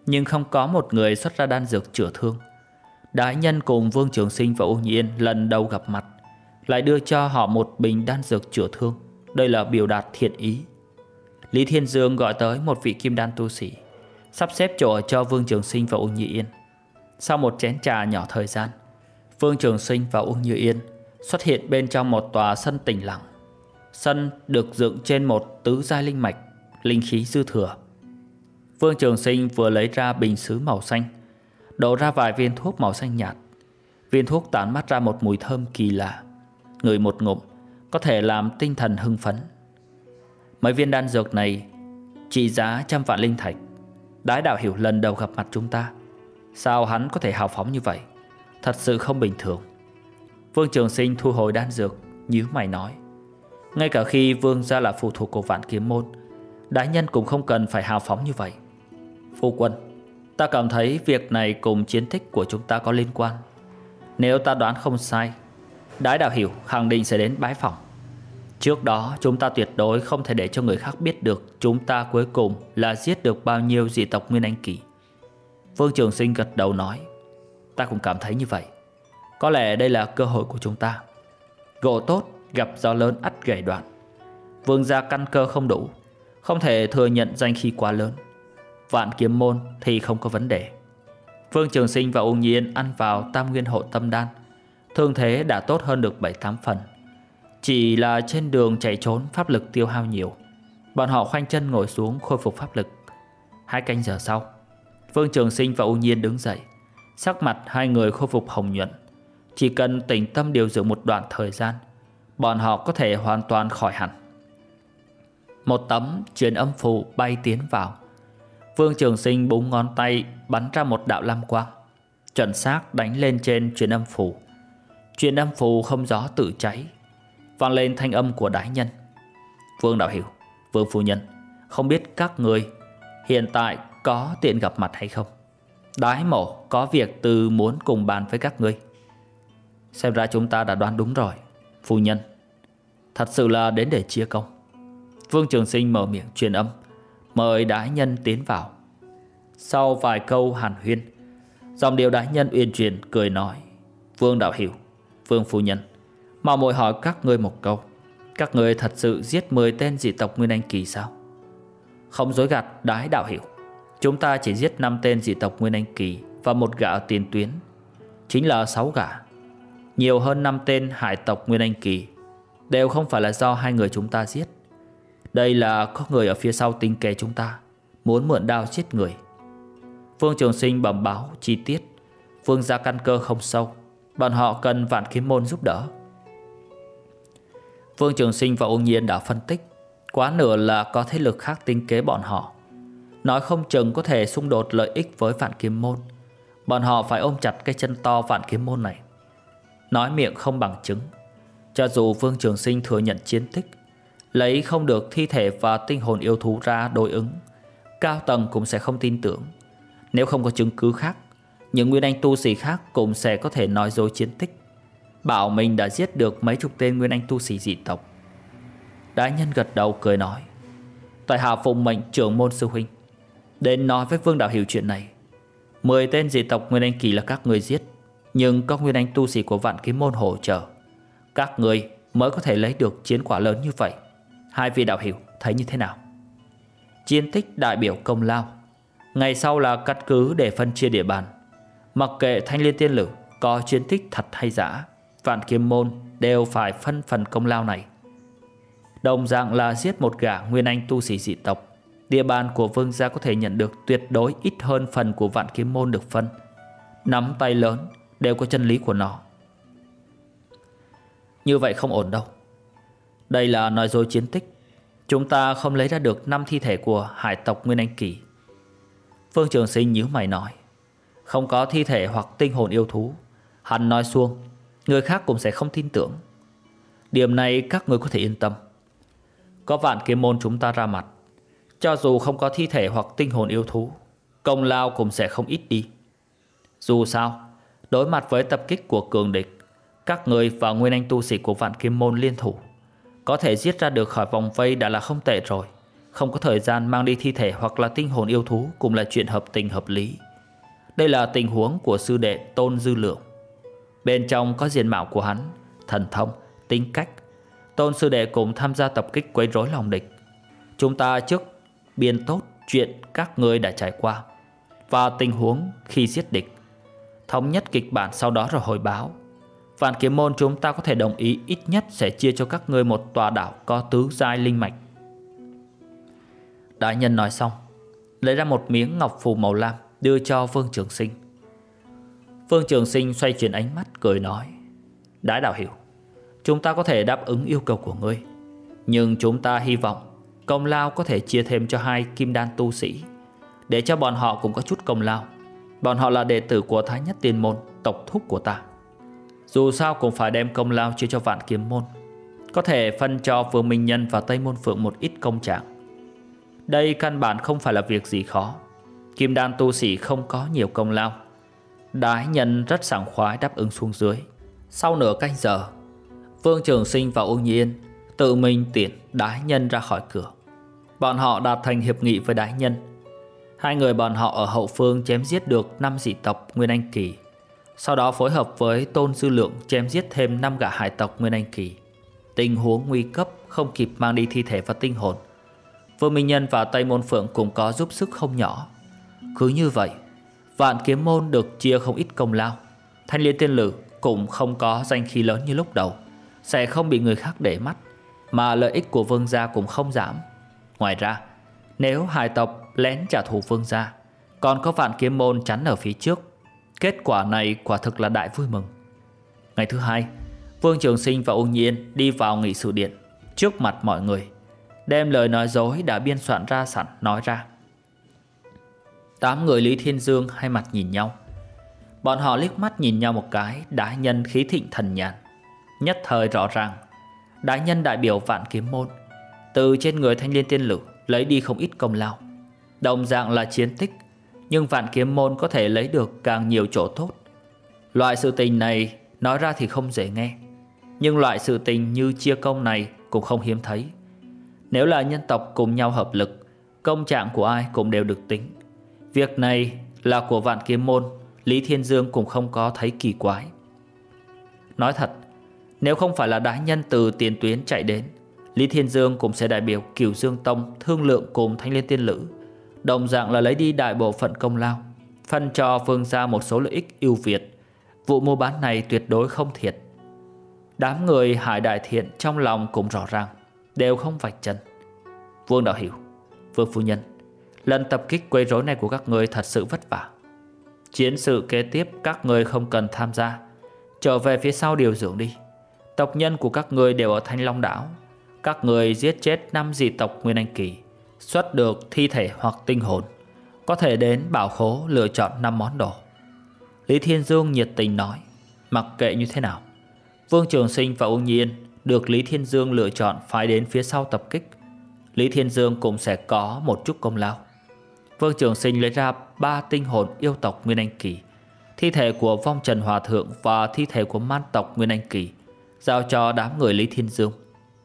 nhưng không có một người xuất ra đan dược chữa thương. Đái Nhân cùng Vương Trường Sinh và U Nhi Yên lần đầu gặp mặt, lại đưa cho họ một bình đan dược chữa thương. Đây là biểu đạt thiện ý. Lý Thiên Dương gọi tới một vị kim đan tu sĩ, sắp xếp chỗ cho Vương Trường Sinh và U Nhi Yên. Sau một chén trà nhỏ thời gian, Vương Trường Sinh và U Nhi Yên xuất hiện bên trong một tòa sân tĩnh lặng. Sân được dựng trên một tứ giai linh mạch, linh khí dư thừa. Vương Trường Sinh vừa lấy ra bình sứ màu xanh, đổ ra vài viên thuốc màu xanh nhạt. Viên thuốc tản mát ra một mùi thơm kỳ lạ, ngửi một ngụm có thể làm tinh thần hưng phấn. Mấy viên đan dược này trị giá 100 vạn linh thạch. Đái đạo hiểu lần đầu gặp mặt chúng ta, sao hắn có thể hào phóng như vậy? Thật sự không bình thường. Vương Trường Sinh thu hồi đan dược, nhíu mày nói: ngay cả khi Vương gia là phụ thuộc của Vạn Kiếm Môn, Đái Nhân cũng không cần phải hào phóng như vậy. Phu quân, ta cảm thấy việc này cùng chiến tích của chúng ta có liên quan. Nếu ta đoán không sai, Đái đạo hiểu khẳng định sẽ đến bái phỏng. Trước đó chúng ta tuyệt đối không thể để cho người khác biết được chúng ta cuối cùng là giết được bao nhiêu dị tộc Nguyên Anh Kỳ. Vương Trường Sinh gật đầu nói: ta cũng cảm thấy như vậy. Có lẽ đây là cơ hội của chúng ta. Gỗ tốt gặp gió lớn ắt gãy đoạn. Vương gia căn cơ không đủ, không thể thừa nhận danh khí quá lớn. Vạn Kiếm Môn thì không có vấn đề. Vương Trường Sinh và U Nhi Yên ăn vào Tam Nguyên Hộ Tâm Đan, thương thế đã tốt hơn được 7-8 phần. Chỉ là trên đường chạy trốn pháp lực tiêu hao nhiều. Bọn họ khoanh chân ngồi xuống khôi phục pháp lực. 2 canh giờ sau, Vương Trường Sinh và U Nhi Yên đứng dậy. Sắc mặt hai người khôi phục hồng nhuận. Chỉ cần tĩnh tâm điều dưỡng một đoạn thời gian, bọn họ có thể hoàn toàn khỏi hẳn. Một tấm truyền âm phù bay tiến vào. Vương Trường Sinh búng ngón tay bắn ra một đạo lam quang, chuẩn xác đánh lên trên truyền âm phù. Truyền âm phù không gió tự cháy, vang lên thanh âm của Đái Nhân: Vương đạo hiểu, Vương phu nhân, không biết các người hiện tại có tiện gặp mặt hay không? Đái mổ có việc từ muốn cùng bàn với các ngươi. Xem ra chúng ta đã đoán đúng rồi, phu nhân. Thật sự là đến để chia công. Vương Trường Sinh mở miệng truyền âm, mời Đái Nhân tiến vào. Sau vài câu hàn huyên, dòng điệu Đái Nhân uyển chuyển cười nói: Vương đạo hiểu, Vương phu nhân, mạo muội hỏi các ngươi một câu. Các ngươi thật sự giết 10 tên dị tộc Nguyên Anh Kỳ sao? Không dối gạt Đái đạo hiểu, chúng ta chỉ giết 5 tên dị tộc Nguyên Anh Kỳ và một gã ở tiền tuyến, chính là 6 gã. Nhiều hơn 5 tên hải tộc Nguyên Anh Kỳ đều không phải là do 2 người chúng ta giết. Đây là có người ở phía sau tính kế chúng ta, muốn mượn đao giết người. Vương Trường Sinh bẩm báo chi tiết. Vương gia căn cơ không sâu, bọn họ cần Vạn Kiếm Môn giúp đỡ. Vương Trường Sinh và U Nhi Yên đã phân tích, quá nửa là có thế lực khác tính kế bọn họ, nói không chừng có thể xung đột lợi ích với Vạn Kiếm Môn. Bọn họ phải ôm chặt cái chân to Vạn Kiếm Môn này. Nói miệng không bằng chứng. Cho dù Vương Trường Sinh thừa nhận chiến tích, lấy không được thi thể và tinh hồn yêu thú ra đối ứng, cao tầng cũng sẽ không tin tưởng. Nếu không có chứng cứ khác, những Nguyên Anh tu sĩ khác cũng sẽ có thể nói dối chiến tích, bảo mình đã giết được mấy chục tên Nguyên Anh tu sĩ dị tộc. Đái Nhân gật đầu cười nói: tại hạ phụng mệnh trưởng môn sư huynh đến nói với Vương đạo hiểu chuyện này. 10 tên dị tộc Nguyên Anh Kỳ là các người giết, nhưng có Nguyên Anh tu sĩ của Vạn Kiếm Môn hỗ trợ, các người mới có thể lấy được chiến quả lớn như vậy. Hai vị đạo hiểu thấy như thế nào? Chiến tích đại biểu công lao, ngày sau là căn cứ để phân chia địa bàn. Mặc kệ Thanh Liên Tiên Lử có chiến tích thật hay giả, Vạn Kiếm Môn đều phải phân phần công lao này. Đồng dạng là giết một gã Nguyên Anh tu sĩ dị tộc, địa bàn của Vương gia có thể nhận được tuyệt đối ít hơn phần của Vạn Kiếm Môn được phân. Nắm tay lớn đều có chân lý của nó. Như vậy không ổn đâu. Đây là nói dối chiến tích. Chúng ta không lấy ra được 5 thi thể của hải tộc Nguyên Anh Kỳ. Vương Trường Sinh nhíu mày nói: không có thi thể hoặc tinh hồn yêu thú, hắn nói suông, người khác cũng sẽ không tin tưởng. Điểm này các người có thể yên tâm. Có Vạn Kiếm Môn chúng ta ra mặt, cho dù không có thi thể hoặc tinh hồn yêu thú, công lao cũng sẽ không ít đi. Dù sao, đối mặt với tập kích của cường địch, các người và Nguyên Anh tu sĩ của Vạn Kiếm Môn liên thủ, có thể giết ra được khỏi vòng vây đã là không tệ rồi, không có thời gian mang đi thi thể hoặc là tinh hồn yêu thú cũng là chuyện hợp tình hợp lý. Đây là tình huống của sư đệ Tôn Dư Lượng. Bên trong có diện mạo của hắn, thần thông, tính cách. Tôn sư đệ cùng tham gia tập kích quấy rối lòng địch. Chúng ta trước biên tốt chuyện các ngươi đã trải qua và tình huống khi giết địch, thống nhất kịch bản sau đó rồi hồi báo. Vạn Kiếm môn chúng ta có thể đồng ý ít nhất sẽ chia cho các ngươi một tòa đảo có tứ giai linh mạch. Đại nhân nói xong, lấy ra một miếng ngọc phù màu lam đưa cho Vương Trường Sinh. Vương Trường Sinh xoay chuyển ánh mắt cười nói: Đái đạo hiểu, chúng ta có thể đáp ứng yêu cầu của ngươi, nhưng chúng ta hy vọng công lao có thể chia thêm cho 2 kim đan tu sĩ, để cho bọn họ cũng có chút công lao. Bọn họ là đệ tử của Thái Nhất Tiên môn, tộc thúc của ta. Dù sao cũng phải đem công lao chia cho Vạn Kiếm môn, có thể phân cho Vương Minh Nhân và Tây Môn Phượng một ít công trạng. Đây căn bản không phải là việc gì khó. Kim đan tu sĩ không có nhiều công lao. Đái nhân rất sảng khoái đáp ứng xuống dưới. Sau nửa canh giờ, Vương Trường Sinh và Uông Nhiên tự mình tiễn Đái nhân ra khỏi cửa. Bọn họ đạt thành hiệp nghị với Đái nhân. 2 người bọn họ ở hậu phương chém giết được 5 dị tộc Nguyên Anh kỳ, sau đó phối hợp với Tôn Dư Lượng chém giết thêm 5 gã hải tộc Nguyên Anh kỳ. Tình huống nguy cấp không kịp mang đi thi thể và tinh hồn. Vương Minh Nhân và Tây Môn Phượng cũng có giúp sức không nhỏ. Cứ như vậy, Vạn Kiếm môn được chia không ít công lao. Thanh Liên Tiên Lử cũng không có danh khí lớn như lúc đầu, sẽ không bị người khác để mắt, mà lợi ích của Vương gia cũng không giảm. Ngoài ra, nếu hải tộc lén trả thù Vương gia, còn có Vạn Kiếm môn chắn ở phía trước, kết quả này quả thực là đại vui mừng. Ngày thứ 2, Vương Trường Sinh và Ung Nhiên đi vào nghị sự điện, trước mặt mọi người, đem lời nói dối đã biên soạn ra sẵn nói ra. 8 người Lý Thiên Dương hai mặt nhìn nhau. Bọn họ liếc mắt nhìn nhau một cái, Đái nhân khí thịnh thần nhàn, nhất thời rõ ràng Đái nhân đại biểu Vạn Kiếm môn từ trên người Thanh Liên Tiên Lử lấy đi không ít công lao. Đồng dạng là chiến tích, nhưng Vạn Kiếm môn có thể lấy được càng nhiều chỗ tốt. Loại sự tình này nói ra thì không dễ nghe, nhưng loại sự tình như chia công này cũng không hiếm thấy. Nếu là nhân tộc cùng nhau hợp lực, công trạng của ai cũng đều được tính. Việc này là của Vạn Kiếm môn, Lý Thiên Dương cũng không có thấy kỳ quái. Nói thật, nếu không phải là Đái nhân từ tiền tuyến chạy đến, Lý Thiên Dương cũng sẽ đại biểu Cửu Dương Tông thương lượng cùng Thanh Liên Tiên Lữ, đồng dạng là lấy đi đại bộ phận công lao, phân cho Vương gia một số lợi ích ưu việt. Vụ mua bán này tuyệt đối không thiệt. Đám người Hải Đại Thiện trong lòng cũng rõ ràng, đều không vạch trần. Vương đạo hiểu, Vương phu nhân, lần tập kích quấy rối này của các người thật sự vất vả. Chiến sự kế tiếp các người không cần tham gia, trở về phía sau điều dưỡng đi. Tộc nhân của các người đều ở Thanh Long đảo. Các người giết chết 5 dị tộc Nguyên Anh kỳ, xuất được thi thể hoặc tinh hồn, có thể đến bảo khố lựa chọn 5 món đồ. Lý Thiên Dương nhiệt tình nói. Mặc kệ như thế nào, Vương Trường Sinh và Ung Nhiên được Lý Thiên Dương lựa chọn phải đến phía sau tập kích, Lý Thiên Dương cũng sẽ có một chút công lao. Vương Trường Sinh lấy ra 3 tinh hồn yêu tộc Nguyên Anh kỳ, thi thể của Vong Trần Hòa Thượng và thi thể của man tộc Nguyên Anh kỳ, giao cho đám người Lý Thiên Dương.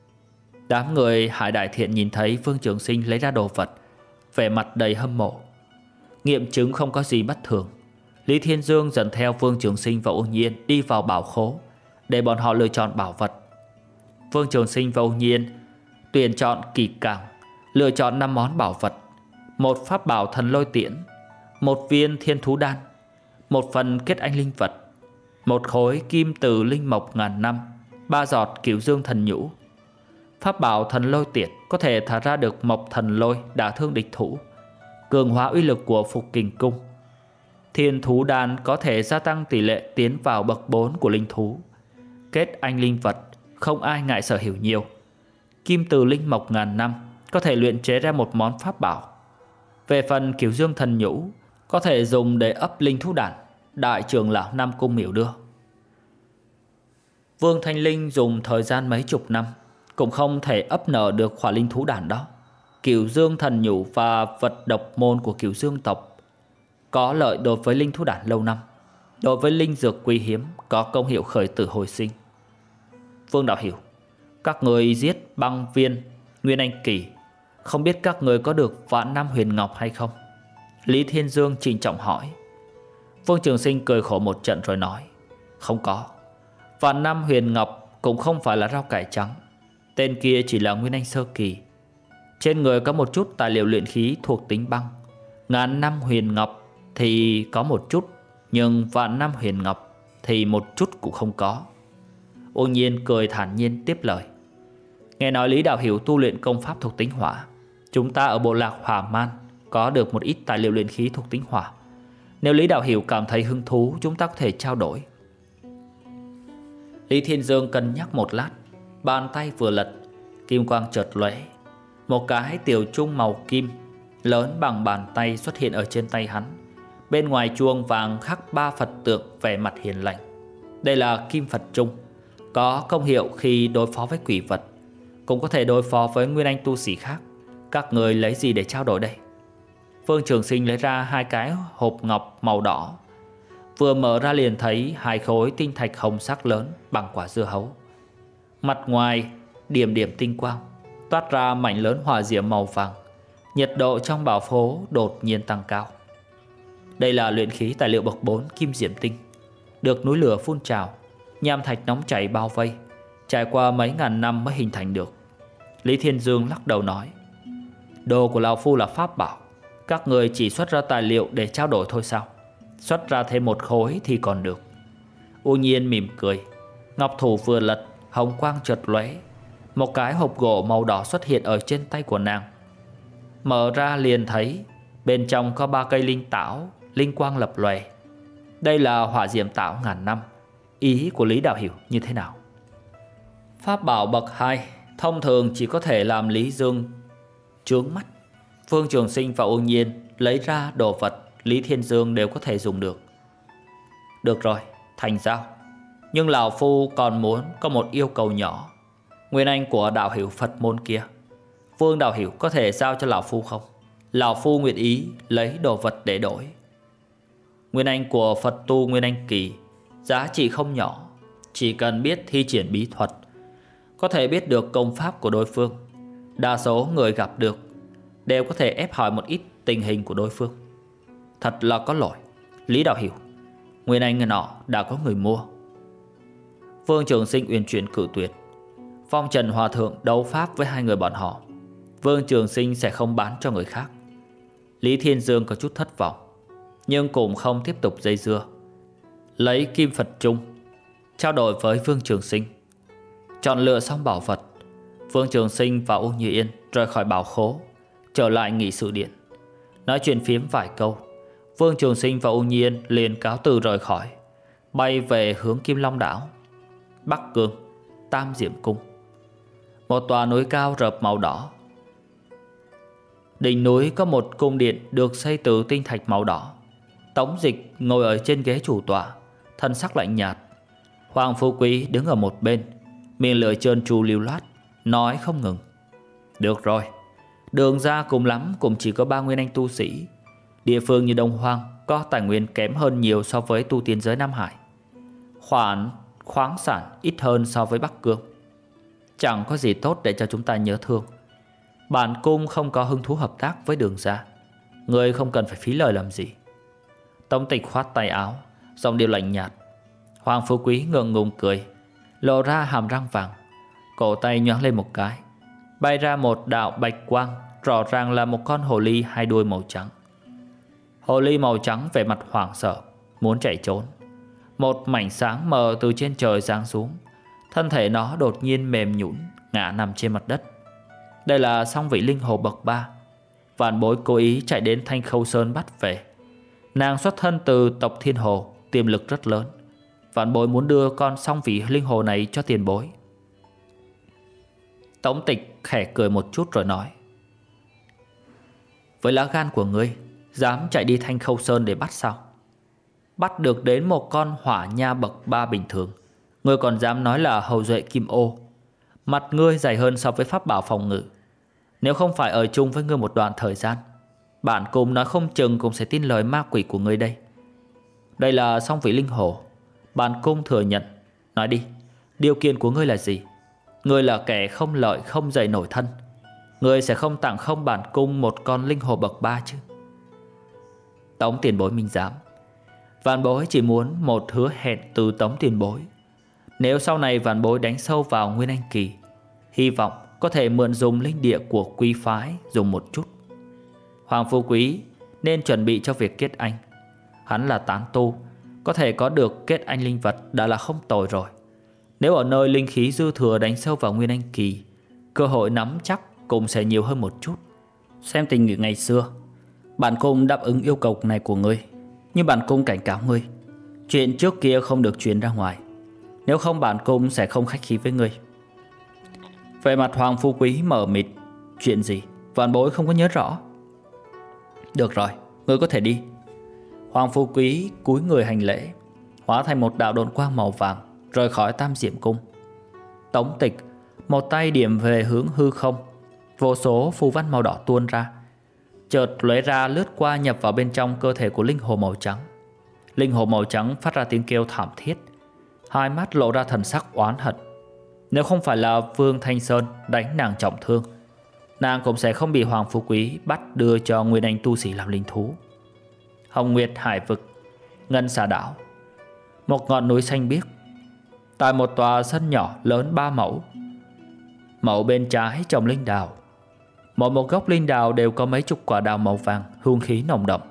Đám người Hải Đại Thiện nhìn thấy Vương Trường Sinh lấy ra đồ vật, vẻ mặt đầy hâm mộ. Nghiệm chứng không có gì bất thường, Lý Thiên Dương dẫn theo Vương Trường Sinh và Ung Nhiên đi vào bảo khố để bọn họ lựa chọn bảo vật. Vương Trường Sinh và Ung Nhiên tuyển chọn kỳ càng, lựa chọn 5 món bảo vật: một pháp bảo thần lôi tiễn, một viên thiên thú đan, một phần kết anh linh vật, một khối kim từ linh mộc ngàn năm, 3 giọt cửu dương thần nhũ. Pháp bảo thần lôi tiễn có thể thả ra được mộc thần lôi đả thương địch thủ, cường hóa uy lực của Phục Kình Cung. Thiên thú đan có thể gia tăng tỷ lệ tiến vào bậc 4 của linh thú. Kết anh linh vật không ai ngại sở hữu nhiều. Kim từ linh mộc ngàn năm có thể luyện chế ra một món pháp bảo. Về phần cửu dương thần nhũ, có thể dùng để ấp linh thú đản, đại trưởng lão Nam Cung Miểu đưa. Vương Thanh Linh dùng thời gian mấy chục năm cũng không thể ấp nở được khỏa linh thú đản đó. Cửu dương thần nhũ và vật độc môn của Cửu Dương tộc có lợi đối với linh thú đản lâu năm, đối với linh dược quý hiếm có công hiệu khởi tử hồi sinh. Vương đạo hiểu, các người giết Băng Viên Nguyên Anh kỳ, Không biết các người có được Vạn Năm Huyền Ngọc hay không? Lý Thiên Dương trịnh trọng hỏi. Vương Trường Sinh cười khổ một trận rồi nói: Không có. Vạn Năm Huyền Ngọc cũng không phải là rau cải trắng. Tên kia chỉ là Nguyên Anh sơ kỳ. Trên người có một chút tài liệu luyện khí thuộc tính băng. Ngàn Năm Huyền Ngọc thì có một chút, nhưng Vạn Năm Huyền Ngọc thì một chút cũng không có. Uông Nhiên cười thản nhiên tiếp lời: Nghe nói Lý đạo hữu tu luyện công pháp thuộc tính hỏa. Chúng ta ở bộ lạc Hỏa Man có được một ít tài liệu luyện khí thuộc tính hỏa. Nếu Lý đạo hữu cảm thấy hứng thú, chúng ta có thể trao đổi. Lý Thiên Dương cân nhắc một lát, bàn tay vừa lật, kim quang chợt lóe. Một cái tiểu chung màu kim lớn bằng bàn tay xuất hiện ở trên tay hắn. Bên ngoài chuông vàng khắc 3 Phật tượng vẻ mặt hiền lành. Đây là Kim Phật Trung, có công hiệu khi đối phó với quỷ vật, cũng có thể đối phó với nguyên anh tu sĩ khác. Các người lấy gì để trao đổi đây? Vương Trường Sinh lấy ra 2 cái hộp ngọc màu đỏ. Vừa mở ra liền thấy 2 khối tinh thạch hồng sắc lớn bằng quả dưa hấu. Mặt ngoài điểm điểm tinh quang, toát ra mảnh lớn hỏa diễm màu vàng. Nhiệt độ trong bảo phố đột nhiên tăng cao. Đây là luyện khí tài liệu bậc 4 kim diễm tinh, được núi lửa phun trào, nham thạch nóng chảy bao vây, trải qua mấy ngàn năm mới hình thành được. Lý Thiên Dương lắc đầu nói: Đồ của lão phu là pháp bảo, các người chỉ xuất ra tài liệu để trao đổi thôi sao? Xuất ra thêm 1 khối thì còn được. U Nhiên mỉm cười, ngọc thủ vừa lật, hồng quang chợt lóe. Một cái hộp gỗ màu đỏ xuất hiện ở trên tay của nàng. Mở ra liền thấy bên trong có 3 cây linh tảo, linh quang lập lòe. Đây là hỏa diệm tảo ngàn năm. Ý của Lý đạo hữu như thế nào? Pháp bảo bậc 2 thông thường chỉ có thể làm Lý Dương chướng mắt. Vương Trường Sinh và Ôn Nhiên lấy ra đồ vật Lý Thiên Dương đều có thể dùng được. Được rồi, thành giao. Nhưng lão phu còn muốn có một yêu cầu nhỏ. Nguyên anh của đạo hữu Phật môn kia, Vương đạo hữu có thể giao cho lão phu không? Lão phu nguyện ý lấy đồ vật để đổi. Nguyên anh của Phật tu Nguyên anh kỳ giá trị không nhỏ. Chỉ cần biết thi triển bí thuật, có thể biết được công pháp của đối phương. Đa số người gặp được đều có thể ép hỏi một ít tình hình của đối phương. Thật là có lỗi, Lý đạo hữu, nguyên anh người nọ đã có người mua. Vương Trường Sinh uyển chuyển cự tuyệt. Phong Trần Hòa Thượng đấu pháp với 2 người bọn họ, Vương Trường Sinh sẽ không bán cho người khác. Lý Thiên Dương có chút thất vọng, nhưng cũng không tiếp tục dây dưa. Lấy Kim Phật Trung trao đổi với Vương Trường Sinh. Chọn lựa xong bảo vật, Vương Trường Sinh và Ung Như Yên rời khỏi bảo khố, trở lại nghị sự điện. Nói chuyện phiếm vài câu, Vương Trường Sinh và Ung Như Yên liền cáo từ rời khỏi, bay về hướng Kim Long Đảo. Bắc Cương, Tam Diệm Cung. Một tòa núi cao rợp màu đỏ. Đỉnh núi có một cung điện được xây từ tinh thạch màu đỏ. Tống Dịch ngồi ở trên ghế chủ tọa, thân sắc lạnh nhạt. Hoàng Phú Quý đứng ở một bên, miệng lưỡi trơn tru lưu loát, nói không ngừng. Được rồi, đường ra cùng lắm cũng chỉ có 3 nguyên anh tu sĩ. Địa phương như Đông Hoang có tài nguyên kém hơn nhiều so với tu tiên giới Nam Hải. Khoáng sản ít hơn so với Bắc Cương. Chẳng có gì tốt để cho chúng ta nhớ thương. Bản cung không có hứng thú hợp tác với đường ra. Người không cần phải phí lời làm gì. Tống Tịch khoát tay áo, giọng điệu lạnh nhạt. Hoàng Phú Quý ngượng ngùng cười, lộ ra hàm răng vàng. Cổ tay nhoáng lên một cái, bay ra một đạo bạch quang, rõ ràng là một con hồ ly 2 đuôi màu trắng. Hồ ly màu trắng vẻ mặt hoảng sợ, muốn chạy trốn. Một mảnh sáng mờ từ trên trời giáng xuống, thân thể nó đột nhiên mềm nhũn ngã nằm trên mặt đất. Đây là song vị linh hồ bậc 3. Vạn Bối cố ý chạy đến Thanh Khâu Sơn bắt về. Nàng xuất thân từ tộc Thiên Hồ, tiềm lực rất lớn. Vạn Bối muốn đưa con song vị linh hồ này cho tiền bối. Tống Tịch khẽ cười một chút rồi nói. Với lá gan của ngươi, dám chạy đi Thanh Khâu Sơn để bắt sao? Bắt được đến một con hỏa nha bậc 3 bình thường, ngươi còn dám nói là hậu duệ Kim Ô. Mặt ngươi dày hơn so với pháp bảo phòng ngự. Nếu không phải ở chung với ngươi một đoạn thời gian, bản cung nói không chừng cũng sẽ tin lời ma quỷ của ngươi đây. Đây là song vị linh hồ, bản cung thừa nhận. Nói đi, điều kiện của ngươi là gì? Ngươi là kẻ không lợi không dậy nổi thân. Ngươi sẽ không tặng không bản cung một con linh hồ bậc 3 chứ? Tống tiền bối minh giám, vạn bối chỉ muốn một hứa hẹn từ Tống tiền bối. Nếu sau này vạn bối đánh sâu vào Nguyên Anh Kỳ, hy vọng có thể mượn dùng linh địa của quý phái dùng một chút. Hoàng Phú Quý nên chuẩn bị cho việc kết anh. Hắn là tán tu, có thể có được kết anh linh vật đã là không tồi rồi. Nếu ở nơi linh khí dư thừa đánh sâu vào Nguyên Anh Kỳ, cơ hội nắm chắc cũng sẽ nhiều hơn một chút. Xem tình hình ngày xưa, bản cung đáp ứng yêu cầu này của ngươi. Nhưng bản cung cảnh cáo ngươi, chuyện trước kia không được truyền ra ngoài, nếu không bản cung sẽ không khách khí với ngươi. Về mặt Hoàng Phú Quý mờ mịt. Chuyện gì? Vạn bối không có nhớ rõ. Được rồi, ngươi có thể đi. Hoàng Phú Quý cúi người hành lễ, hóa thành một đạo độn quang màu vàng, rời khỏi Tam Diệm Cung. Tống Tịch một tay điểm về hướng hư không, vô số phù văn màu đỏ tuôn ra, chợt lóe ra lướt qua nhập vào bên trong cơ thể của linh hồ màu trắng. Linh hồ màu trắng phát ra tiếng kêu thảm thiết, hai mắt lộ ra thần sắc oán hận. Nếu không phải là Vương Thanh Sơn đánh nàng trọng thương, nàng cũng sẽ không bị Hoàng Phú Quý bắt đưa cho Nguyên Anh tu sĩ làm linh thú. Hồng Nguyệt Hải Vực, Ngân Xà Đảo, một ngọn núi xanh biếc. Tại một tòa sân nhỏ lớn 3 mẫu. Mẫu bên trái trồng linh đào, mỗi một gốc linh đào đều có mấy chục quả đào màu vàng, hương khí nồng đậm.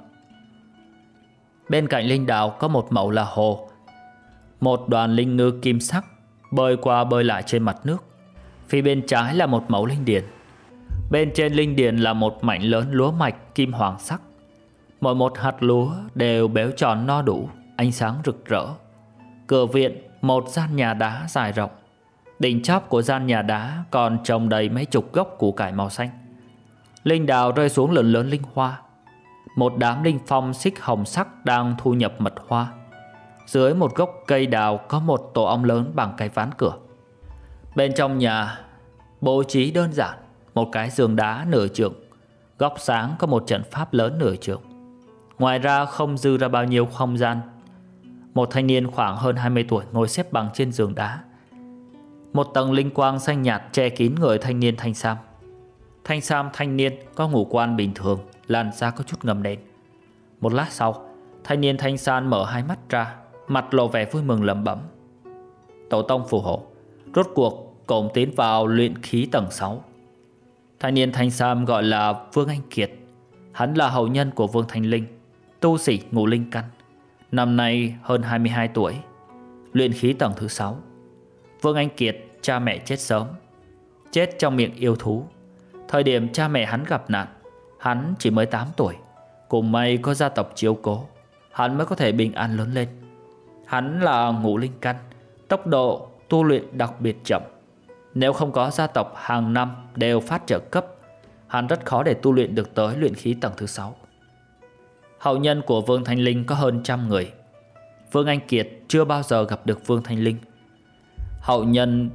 Bên cạnh linh đào có một mẫu là hồ, một đoàn linh ngư kim sắc bơi qua bơi lại trên mặt nước. Phía bên trái là một mẫu linh điền, bên trên linh điền là một mảnh lớn lúa mạch kim hoàng sắc. Mỗi một hạt lúa đều béo tròn no đủ, ánh sáng rực rỡ. Cửa viện một gian nhà đá dài rộng, đỉnh chóp của gian nhà đá còn trồng đầy mấy chục gốc củ cải màu xanh. Linh đào rơi xuống lớn lớn linh hoa. Một đám linh phong xích hồng sắc đang thu nhập mật hoa. Dưới một gốc cây đào có một tổ ong lớn bằng cái ván cửa. Bên trong nhà bố trí đơn giản, một cái giường đá nửa trượng, góc sáng có một trận pháp lớn nửa trượng. Ngoài ra không dư ra bao nhiêu không gian. Một thanh niên khoảng hơn 20 tuổi ngồi xếp bằng trên giường đá. Một tầng linh quang xanh nhạt che kín người thanh niên thanh sam. Thanh sam thanh niên có ngũ quan bình thường, làn da có chút ngăm đen. Một lát sau, thanh niên thanh sam mở hai mắt ra, mặt lộ vẻ vui mừng lẩm bẩm: Tổ tông phù hộ, rốt cuộc cũng tiến vào luyện khí tầng 6. Thanh niên thanh sam gọi là Vương Anh Kiệt. Hắn là hậu nhân của Vương Thanh Linh, tu sĩ ngũ linh căn, năm nay hơn 22 tuổi, luyện khí tầng thứ 6. Vương Anh Kiệt cha mẹ chết sớm, chết trong miệng yêu thú. Thời điểm cha mẹ hắn gặp nạn, hắn chỉ mới 8 tuổi. Cũng may có gia tộc chiếu cố, hắn mới có thể bình an lớn lên. Hắn là ngũ linh căn, tốc độ tu luyện đặc biệt chậm. Nếu không có gia tộc hàng năm đều phát trợ cấp, hắn rất khó để tu luyện được tới luyện khí tầng thứ 6. Hậu nhân của Vương Thanh Linh có hơn 100 người. Vương Anh Kiệt chưa bao giờ gặp được Vương Thanh Linh. Hậu nhân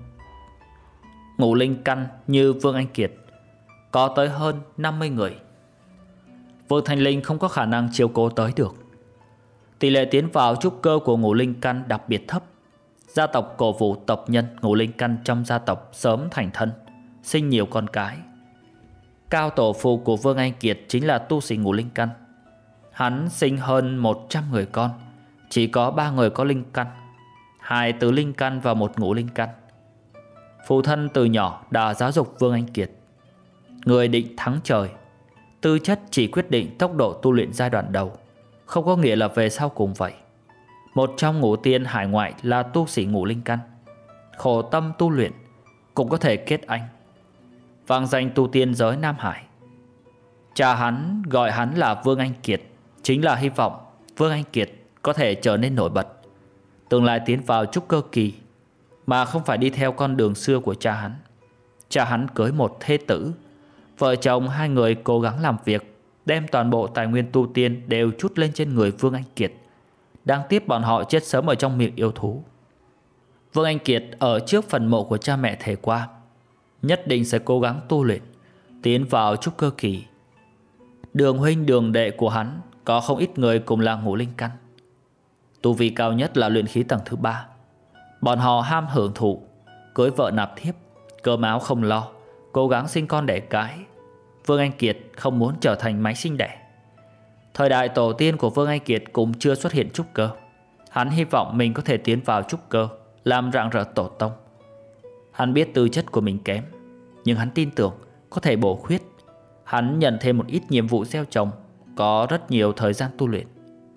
ngũ linh căn như Vương Anh Kiệt có tới hơn 50 người. Vương Thanh Linh không có khả năng chiếu cố tới được. Tỷ lệ tiến vào trúc cơ của ngũ linh căn đặc biệt thấp. Gia tộc cổ vũ tộc nhân ngũ linh căn trong gia tộc sớm thành thân, sinh nhiều con cái. Cao tổ phụ của Vương Anh Kiệt chính là tu sĩ ngũ linh căn. Hắn sinh hơn 100 người con, chỉ có 3 người có linh căn, 2 tứ linh căn và 1 ngũ linh căn. Phụ thân từ nhỏ đã giáo dục Vương Anh Kiệt: người định thắng trời. Tư chất chỉ quyết định tốc độ tu luyện giai đoạn đầu, không có nghĩa là về sau cùng vậy. Một trong ngũ tiên hải ngoại là tu sĩ ngũ linh căn, khổ tâm tu luyện cũng có thể kết anh, vang danh tu tiên giới Nam Hải. Cha hắn gọi hắn là Vương Anh Kiệt, chính là hy vọng Vương Anh Kiệt có thể trở nên nổi bật, tương lai tiến vào trúc cơ kỳ, mà không phải đi theo con đường xưa của cha hắn. Cha hắn cưới một thê tử, vợ chồng hai người cố gắng làm việc, đem toàn bộ tài nguyên tu tiên đều trút lên trên người Vương Anh Kiệt. Đáng tiếc bọn họ chết sớm ở trong miệng yêu thú. Vương Anh Kiệt ở trước phần mộ của cha mẹ thề qua, nhất định sẽ cố gắng tu luyện, tiến vào trúc cơ kỳ. Đường huynh đường đệ của hắn có không ít người cùng là ngũ linh căn, tu vi cao nhất là luyện khí tầng thứ 3. Bọn họ ham hưởng thụ, cưới vợ nạp thiếp, cơm áo không lo, cố gắng sinh con đẻ cái. Vương Anh Kiệt không muốn trở thành máy sinh đẻ. Thời đại tổ tiên của Vương Anh Kiệt cũng chưa xuất hiện trúc cơ. Hắn hy vọng mình có thể tiến vào trúc cơ, làm rạng rỡ tổ tông. Hắn biết tư chất của mình kém, nhưng hắn tin tưởng có thể bổ khuyết. Hắn nhận thêm một ít nhiệm vụ gieo trồng, có rất nhiều thời gian tu luyện.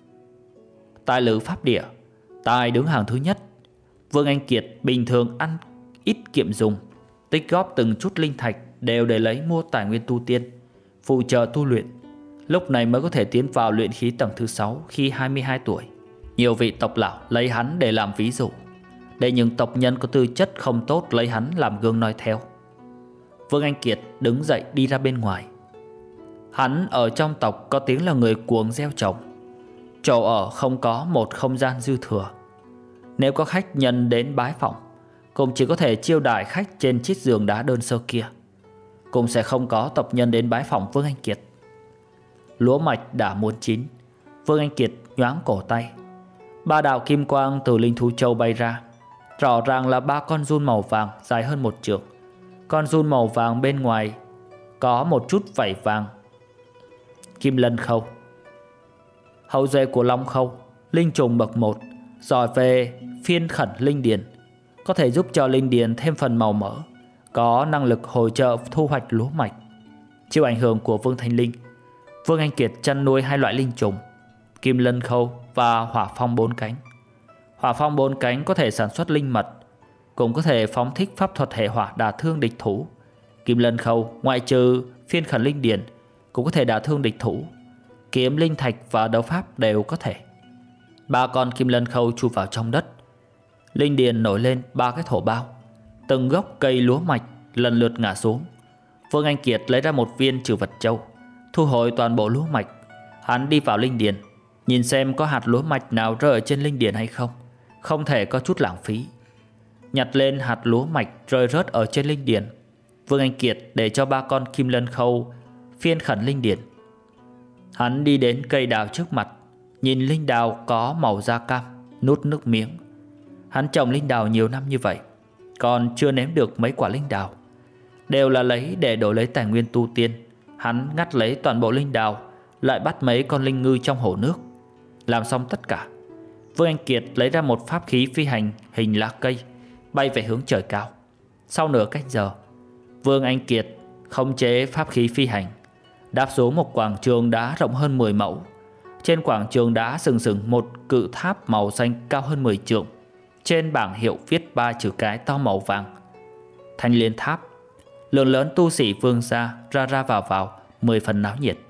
Tài lữ pháp địa, tài đứng hàng thứ nhất. Vương Anh Kiệt bình thường ăn ít kiệm dùng, tích góp từng chút linh thạch đều để lấy mua tài nguyên tu tiên, phụ trợ tu luyện. Lúc này mới có thể tiến vào luyện khí tầng thứ 6 khi 22 tuổi. Nhiều vị tộc lão lấy hắn để làm ví dụ, để những tộc nhân có tư chất không tốt lấy hắn làm gương noi theo. Vương Anh Kiệt đứng dậy đi ra bên ngoài. Hắn ở trong tộc có tiếng là người cuồng gieo trồng. Chỗ ở không có một không gian dư thừa. Nếu có khách nhân đến bái phỏng, cũng chỉ có thể chiêu đãi khách trên chiếc giường đá đơn sơ kia. Cũng sẽ không có tộc nhân đến bái phỏng Vương Anh Kiệt. Lúa mạch đã muốn chín. Vương Anh Kiệt nhoáng cổ tay. 3 đạo kim quang từ linh thú châu bay ra. Rõ ràng là 3 con giun màu vàng dài hơn 1 trượng. Con giun màu vàng bên ngoài có một chút vảy vàng. Kim Lân Khâu, hậu duệ của Long Khâu, linh trùng bậc 1, giỏi về phiên khẩn linh điền, có thể giúp cho linh điền thêm phần màu mỡ, có năng lực hỗ trợ thu hoạch lúa mạch. Chịu ảnh hưởng của Vương Thanh Linh, Vương Anh Kiệt chăn nuôi 2 loại linh trùng, Kim Lân Khâu và Hỏa Phong 4 cánh. Hỏa Phong 4 cánh có thể sản xuất linh mật, cũng có thể phóng thích pháp thuật hệ hỏa đả thương địch thủ. Kim Lân Khâu ngoại trừ phiên khẩn linh điền cũng có thể đả thương địch thủ. Kiếm linh thạch và đấu pháp đều có thể. 3 con Kim Lân Khâu chui vào trong đất. Linh điền nổi lên 3 cái thổ bao. Từng gốc cây lúa mạch lần lượt ngã xuống. Vương Anh Kiệt lấy ra một viên trừ vật châu, thu hồi toàn bộ lúa mạch. Hắn đi vào linh điền, nhìn xem có hạt lúa mạch nào rơi ở trên linh điền hay không. Không thể có chút lãng phí. Nhặt lên hạt lúa mạch rơi rớt ở trên linh điền. Vương Anh Kiệt để cho 3 con Kim Lân Khâu phiên khẩn linh điền. Hắn đi đến cây đào trước mặt, nhìn linh đào có màu da cam, nuốt nước miếng. Hắn trồng linh đào nhiều năm như vậy, còn chưa nếm được mấy quả linh đào. Đều là lấy để đổi lấy tài nguyên tu tiên. Hắn ngắt lấy toàn bộ linh đào, lại bắt mấy con linh ngư trong hồ nước. Làm xong tất cả, Vương Anh Kiệt lấy ra một pháp khí phi hành hình lá cây, bay về hướng trời cao. Sau nửa canh giờ, Vương Anh Kiệt khống chế pháp khí phi hành, đáp xuống một quảng trường đá rộng hơn 10 mẫu. Trên quảng trường đá sừng sững một cự tháp màu xanh cao hơn 10 trượng. Trên bảng hiệu viết 3 chữ cái to màu vàng: Thanh Liên Tháp. Lượng lớn tu sĩ vương gia ra ra vào 10 phần náo nhiệt.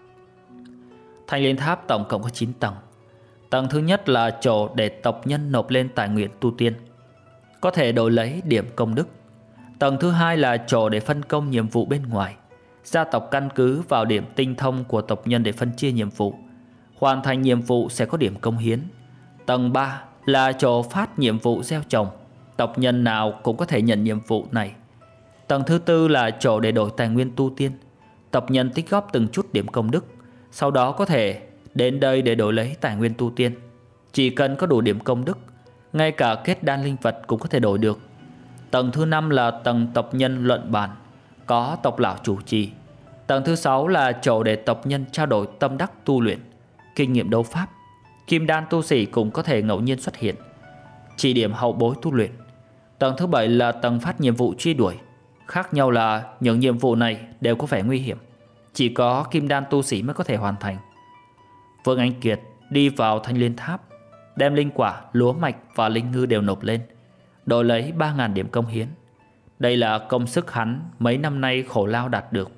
Thanh Liên Tháp tổng cộng có 9 tầng. Tầng thứ nhất là chỗ để tộc nhân nộp lên tài nguyên tu tiên, có thể đổi lấy điểm công đức. Tầng thứ hai là chỗ để phân công nhiệm vụ bên ngoài. Gia tộc căn cứ vào điểm tinh thông của tộc nhân để phân chia nhiệm vụ. Hoàn thành nhiệm vụ sẽ có điểm công hiến. Tầng 3 là chỗ phát nhiệm vụ gieo trồng. Tộc nhân nào cũng có thể nhận nhiệm vụ này. Tầng thứ tư là chỗ để đổi tài nguyên tu tiên. Tộc nhân tích góp từng chút điểm công đức, sau đó có thể đến đây để đổi lấy tài nguyên tu tiên. Chỉ cần có đủ điểm công đức, ngay cả kết đan linh vật cũng có thể đổi được. Tầng thứ 5 là tầng tộc nhân luận bàn, có tộc lão chủ trì. Tầng thứ 6 là chỗ để tộc nhân trao đổi tâm đắc tu luyện, kinh nghiệm đấu pháp. Kim đan tu sĩ cũng có thể ngẫu nhiên xuất hiện, chỉ điểm hậu bối tu luyện. Tầng thứ 7 là tầng phát nhiệm vụ truy đuổi. Khác nhau là những nhiệm vụ này đều có vẻ nguy hiểm, chỉ có kim đan tu sĩ mới có thể hoàn thành. Vương Anh Kiệt đi vào Thanh Liên Tháp, đem linh quả, lúa mạch và linh ngư đều nộp lên, đổi lấy 3.000 điểm công hiến. Đây là công sức hắn mấy năm nay khổ lao đạt được.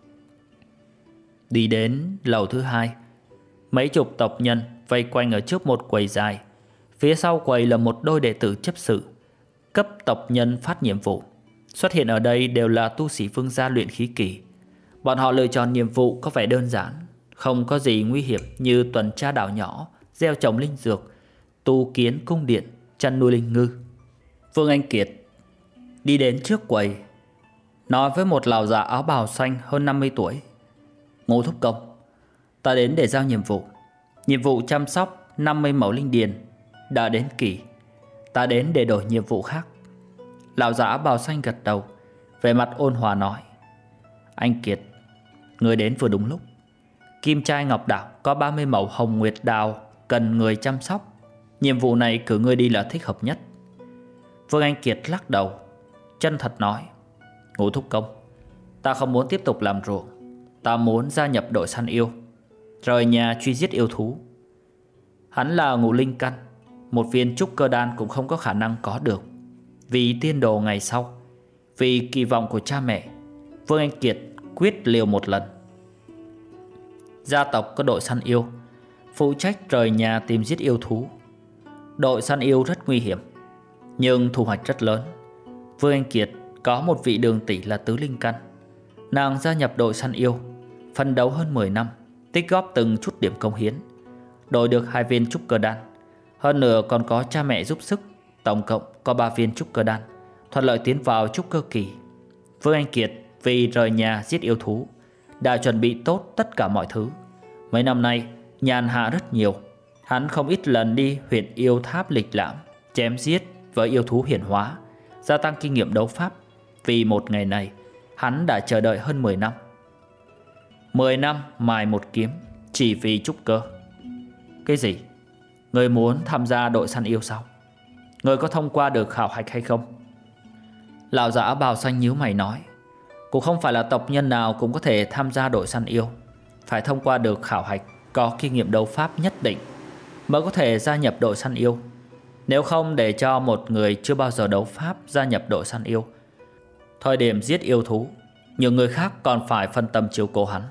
Đi đến lầu thứ 2, mấy chục tộc nhân vây quanh ở trước một quầy dài. Phía sau quầy là một đôi đệ tử chấp sự, cấp tộc nhân phát nhiệm vụ. Xuất hiện ở đây đều là tu sĩ vương gia luyện khí kỳ. Bọn họ lựa chọn nhiệm vụ có vẻ đơn giản, không có gì nguy hiểm như tuần tra đảo nhỏ, gieo trồng linh dược, tu kiến cung điện, chăn nuôi linh ngư. Vương Anh Kiệt đi đến trước quầy, nói với một lão già áo bào xanh hơn 50 tuổi: Ngô thúc công, ta đến để giao nhiệm vụ. Nhiệm vụ chăm sóc 50 mẫu linh điền đã đến kỳ, ta đến để đổi nhiệm vụ khác. Lão già áo bào xanh gật đầu, Vẻ mặt ôn hòa nói: Anh Kiệt, người đến vừa đúng lúc. Kim Trai Ngọc Đảo có 30 mẩu hồng nguyệt đào cần người chăm sóc. Nhiệm vụ này cử ngươi đi là thích hợp nhất. Vương Anh Kiệt lắc đầu, chân thật nói: Ngũ thúc công, ta không muốn tiếp tục làm ruộng. Ta muốn gia nhập đội săn yêu, rời nhà truy giết yêu thú. Hắn là ngũ linh căn, một viên trúc cơ đan cũng không có khả năng có được. Vì tiên đồ ngày sau, vì kỳ vọng của cha mẹ, Vương Anh Kiệt quyết liều một lần. Gia tộc có đội săn yêu, phụ trách rời nhà tìm giết yêu thú. Đội săn yêu rất nguy hiểm, nhưng thu hoạch rất lớn. Vương Anh Kiệt có một vị đường tỷ là tứ linh căn. Nàng gia nhập đội săn yêu, phấn đấu hơn 10 năm, tích góp từng chút điểm công hiến, đổi được 2 viên trúc cơ đan. Hơn nữa còn có cha mẹ giúp sức, tổng cộng có 3 viên trúc cơ đan, thuận lợi tiến vào trúc cơ kỳ. Vương Anh Kiệt vì rời nhà giết yêu thú đã chuẩn bị tốt tất cả mọi thứ. Mấy năm nay nhàn hạ rất nhiều. Hắn không ít lần đi huyện yêu tháp lịch lãm, chém giết với yêu thú hiển hóa, gia tăng kinh nghiệm đấu pháp. Vì một ngày này, hắn đã chờ đợi hơn 10 năm. 10 năm mài một kiếm, chỉ vì trúc cơ. Cái gì? Người muốn tham gia đội săn yêu sao? Người có thông qua được khảo hạch hay không? Lão giả áo bào xanh nhíu mày nói: Cũng không phải là tộc nhân nào cũng có thể tham gia đội săn yêu. Phải thông qua được khảo hạch, có kinh nghiệm đấu pháp nhất định mới có thể gia nhập đội săn yêu. Nếu không để cho một người chưa bao giờ đấu pháp gia nhập đội săn yêu, thời điểm giết yêu thú, nhiều người khác còn phải phân tâm chiếu cố hắn.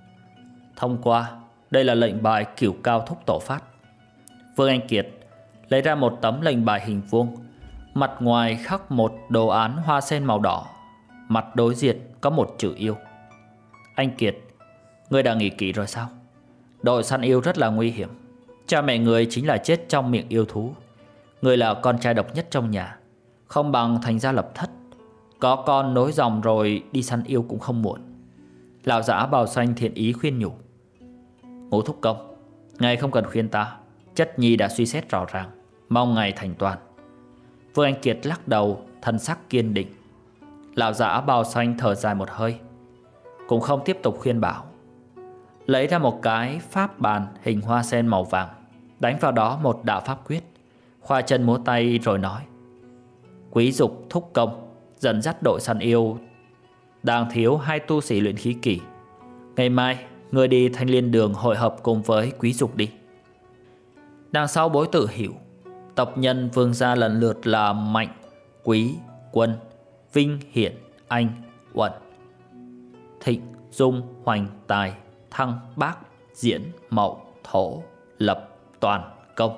Thông qua, đây là lệnh bài cửu cao thúc tổ phát. Vương Anh Kiệt lấy ra một tấm lệnh bài hình vuông, mặt ngoài khắc một đồ án hoa sen màu đỏ, mặt đối diện có một chữ yêu. Anh Kiệt, ngươi đã nghĩ kỹ rồi sao? Đội săn yêu rất là nguy hiểm. Cha mẹ người chính là chết trong miệng yêu thú. Người là con trai độc nhất trong nhà, không bằng thành gia lập thất, có con nối dòng rồi đi săn yêu cũng không muộn. Lão giả bào xanh thiện ý khuyên nhủ: Ngũ thúc công, ngài không cần khuyên ta, chất nhi đã suy xét rõ ràng, mong ngài thành toàn. Vương Anh Kiệt lắc đầu, thân sắc kiên định. Lão giả bào xanh thở dài một hơi, cũng không tiếp tục khuyên bảo, lấy ra một cái pháp bàn hình hoa sen màu vàng, đánh vào đó một đạo pháp quyết, khoa chân múa tay rồi nói: Quý dục thúc công dẫn dắt đội săn yêu đang thiếu 2 tu sĩ luyện khí kỳ. Ngày mai người đi Thanh Liên Đường hội hợp cùng với quý dục đi. Đằng sau bối tự hiểu, tộc nhân Vương gia lần lượt là Mạnh, Quý, Quân, Vinh, Hiển, Anh, Uẩn, Thịnh, Dung, Hoành, Tài, Thăng, Bác, Diễn, Mậu, Thổ, Lập, Toàn, Công.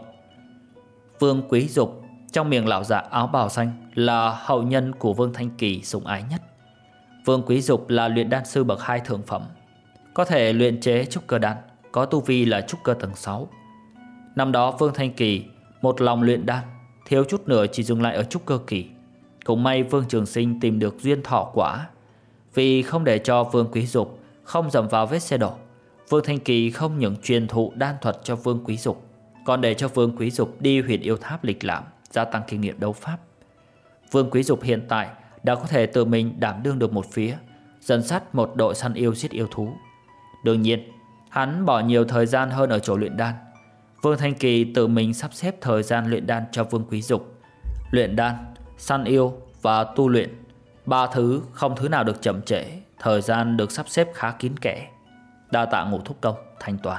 Vương Quý Dục trong miệng lão giả áo bào xanh là hậu nhân của Vương Thanh Kỳ sủng ái nhất. Vương Quý Dục là luyện đan sư bậc 2 thượng phẩm, có thể luyện chế trúc cơ đan, có tu vi là trúc cơ tầng 6. Năm đó Vương Thanh Kỳ một lòng luyện đan, thiếu chút nữa chỉ dừng lại ở trúc cơ kỳ. Cũng may Vương Trường Sinh tìm được duyên thọ quả. Vì không để cho Vương Quý Dục không dẫm vào vết xe đổ, Vương Thanh Kỳ không những truyền thụ đan thuật cho Vương Quý Dục, còn để cho Vương Quý Dục đi huyện yêu tháp lịch lãm, gia tăng kinh nghiệm đấu pháp. Vương Quý Dục hiện tại đã có thể tự mình đảm đương được một phía, dẫn dắt một đội săn yêu giết yêu thú. Đương nhiên, hắn bỏ nhiều thời gian hơn ở chỗ luyện đan. Vương Thanh Kỳ tự mình sắp xếp thời gian luyện đan cho Vương Quý Dục. Luyện đan, săn yêu và tu luyện, 3 thứ không thứ nào được chậm trễ, thời gian được sắp xếp khá kín kẽ. Đa tạ Ngũ thúc công thành toàn.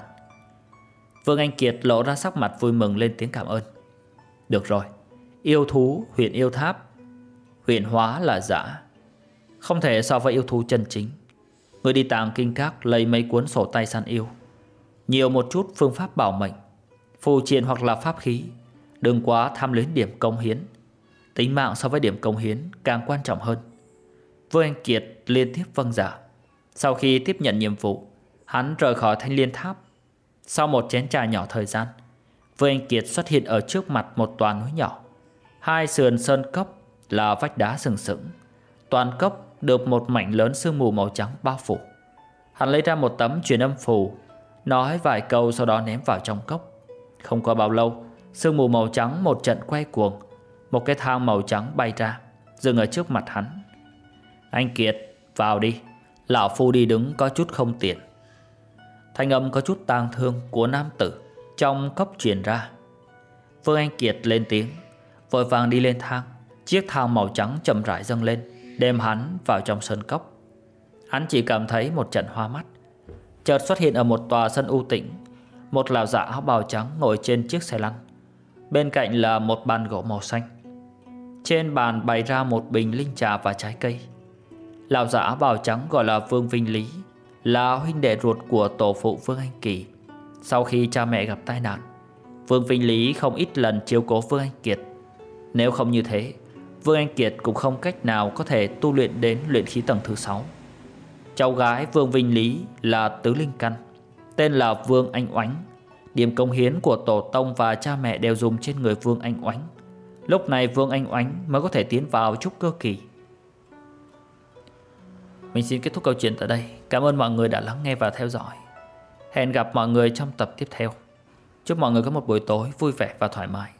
Vương Anh Kiệt lộ ra sắc mặt vui mừng lên tiếng cảm ơn. Được rồi, yêu thú huyện yêu tháp huyện hóa là giả, không thể so với yêu thú chân chính. Người đi tàng kinh các lấy mấy cuốn sổ tay săn yêu, nhiều một chút phương pháp bảo mệnh, phù triện hoặc là pháp khí. Đừng quá tham luyến điểm công hiến, tính mạng so với điểm công hiến càng quan trọng hơn. Vương Anh Kiệt liên tiếp vâng dạ. Sau khi tiếp nhận nhiệm vụ, hắn rời khỏi Thanh Liên Tháp. Sau một chén trà nhỏ thời gian, Vương Anh Kiệt xuất hiện ở trước mặt một tòa núi nhỏ. 2 sườn sơn cốc là vách đá sừng sững, toàn cốc được một mảnh lớn sương mù màu trắng bao phủ. Hắn lấy ra một tấm truyền âm phù, nói vài câu sau đó ném vào trong cốc. Không qua bao lâu, sương mù màu trắng một trận quay cuồng, một cái thang màu trắng bay ra, dừng ở trước mặt hắn. Anh Kiệt, vào đi. Lão phu đi đứng có chút không tiện. Thanh âm có chút tang thương của nam tử trong cốc truyền ra. Vương Anh Kiệt lên tiếng, vội vàng đi lên thang. Chiếc thang màu trắng chậm rãi dâng lên, đem hắn vào trong sân cốc. Hắn chỉ cảm thấy một trận hoa mắt. Chợt xuất hiện ở một tòa sân u tĩnh, một lão giả áo bào trắng ngồi trên chiếc xe lăn. Bên cạnh là một bàn gỗ màu xanh. Trên bàn bày ra một bình linh trà và trái cây. Lão giả áo bào trắng gọi là Vương Vinh Lý, là huynh đệ ruột của tổ phụ Vương Anh Kỳ. Sau khi cha mẹ gặp tai nạn, Vương Vinh Lý không ít lần chiếu cố Vương Anh Kiệt. Nếu không như thế, Vương Anh Kiệt cũng không cách nào có thể tu luyện đến luyện khí tầng thứ 6. Cháu gái Vương Vinh Lý là tứ linh căn, tên là Vương Anh Oánh. Điểm cống hiến của tổ tông và cha mẹ đều dùng trên người Vương Anh Oánh. Lúc này Vương Anh Oánh mới có thể tiến vào trúc cơ kỳ. Mình xin kết thúc câu chuyện tại đây. Cảm ơn mọi người đã lắng nghe và theo dõi. Hẹn gặp mọi người trong tập tiếp theo. Chúc mọi người có một buổi tối vui vẻ và thoải mái.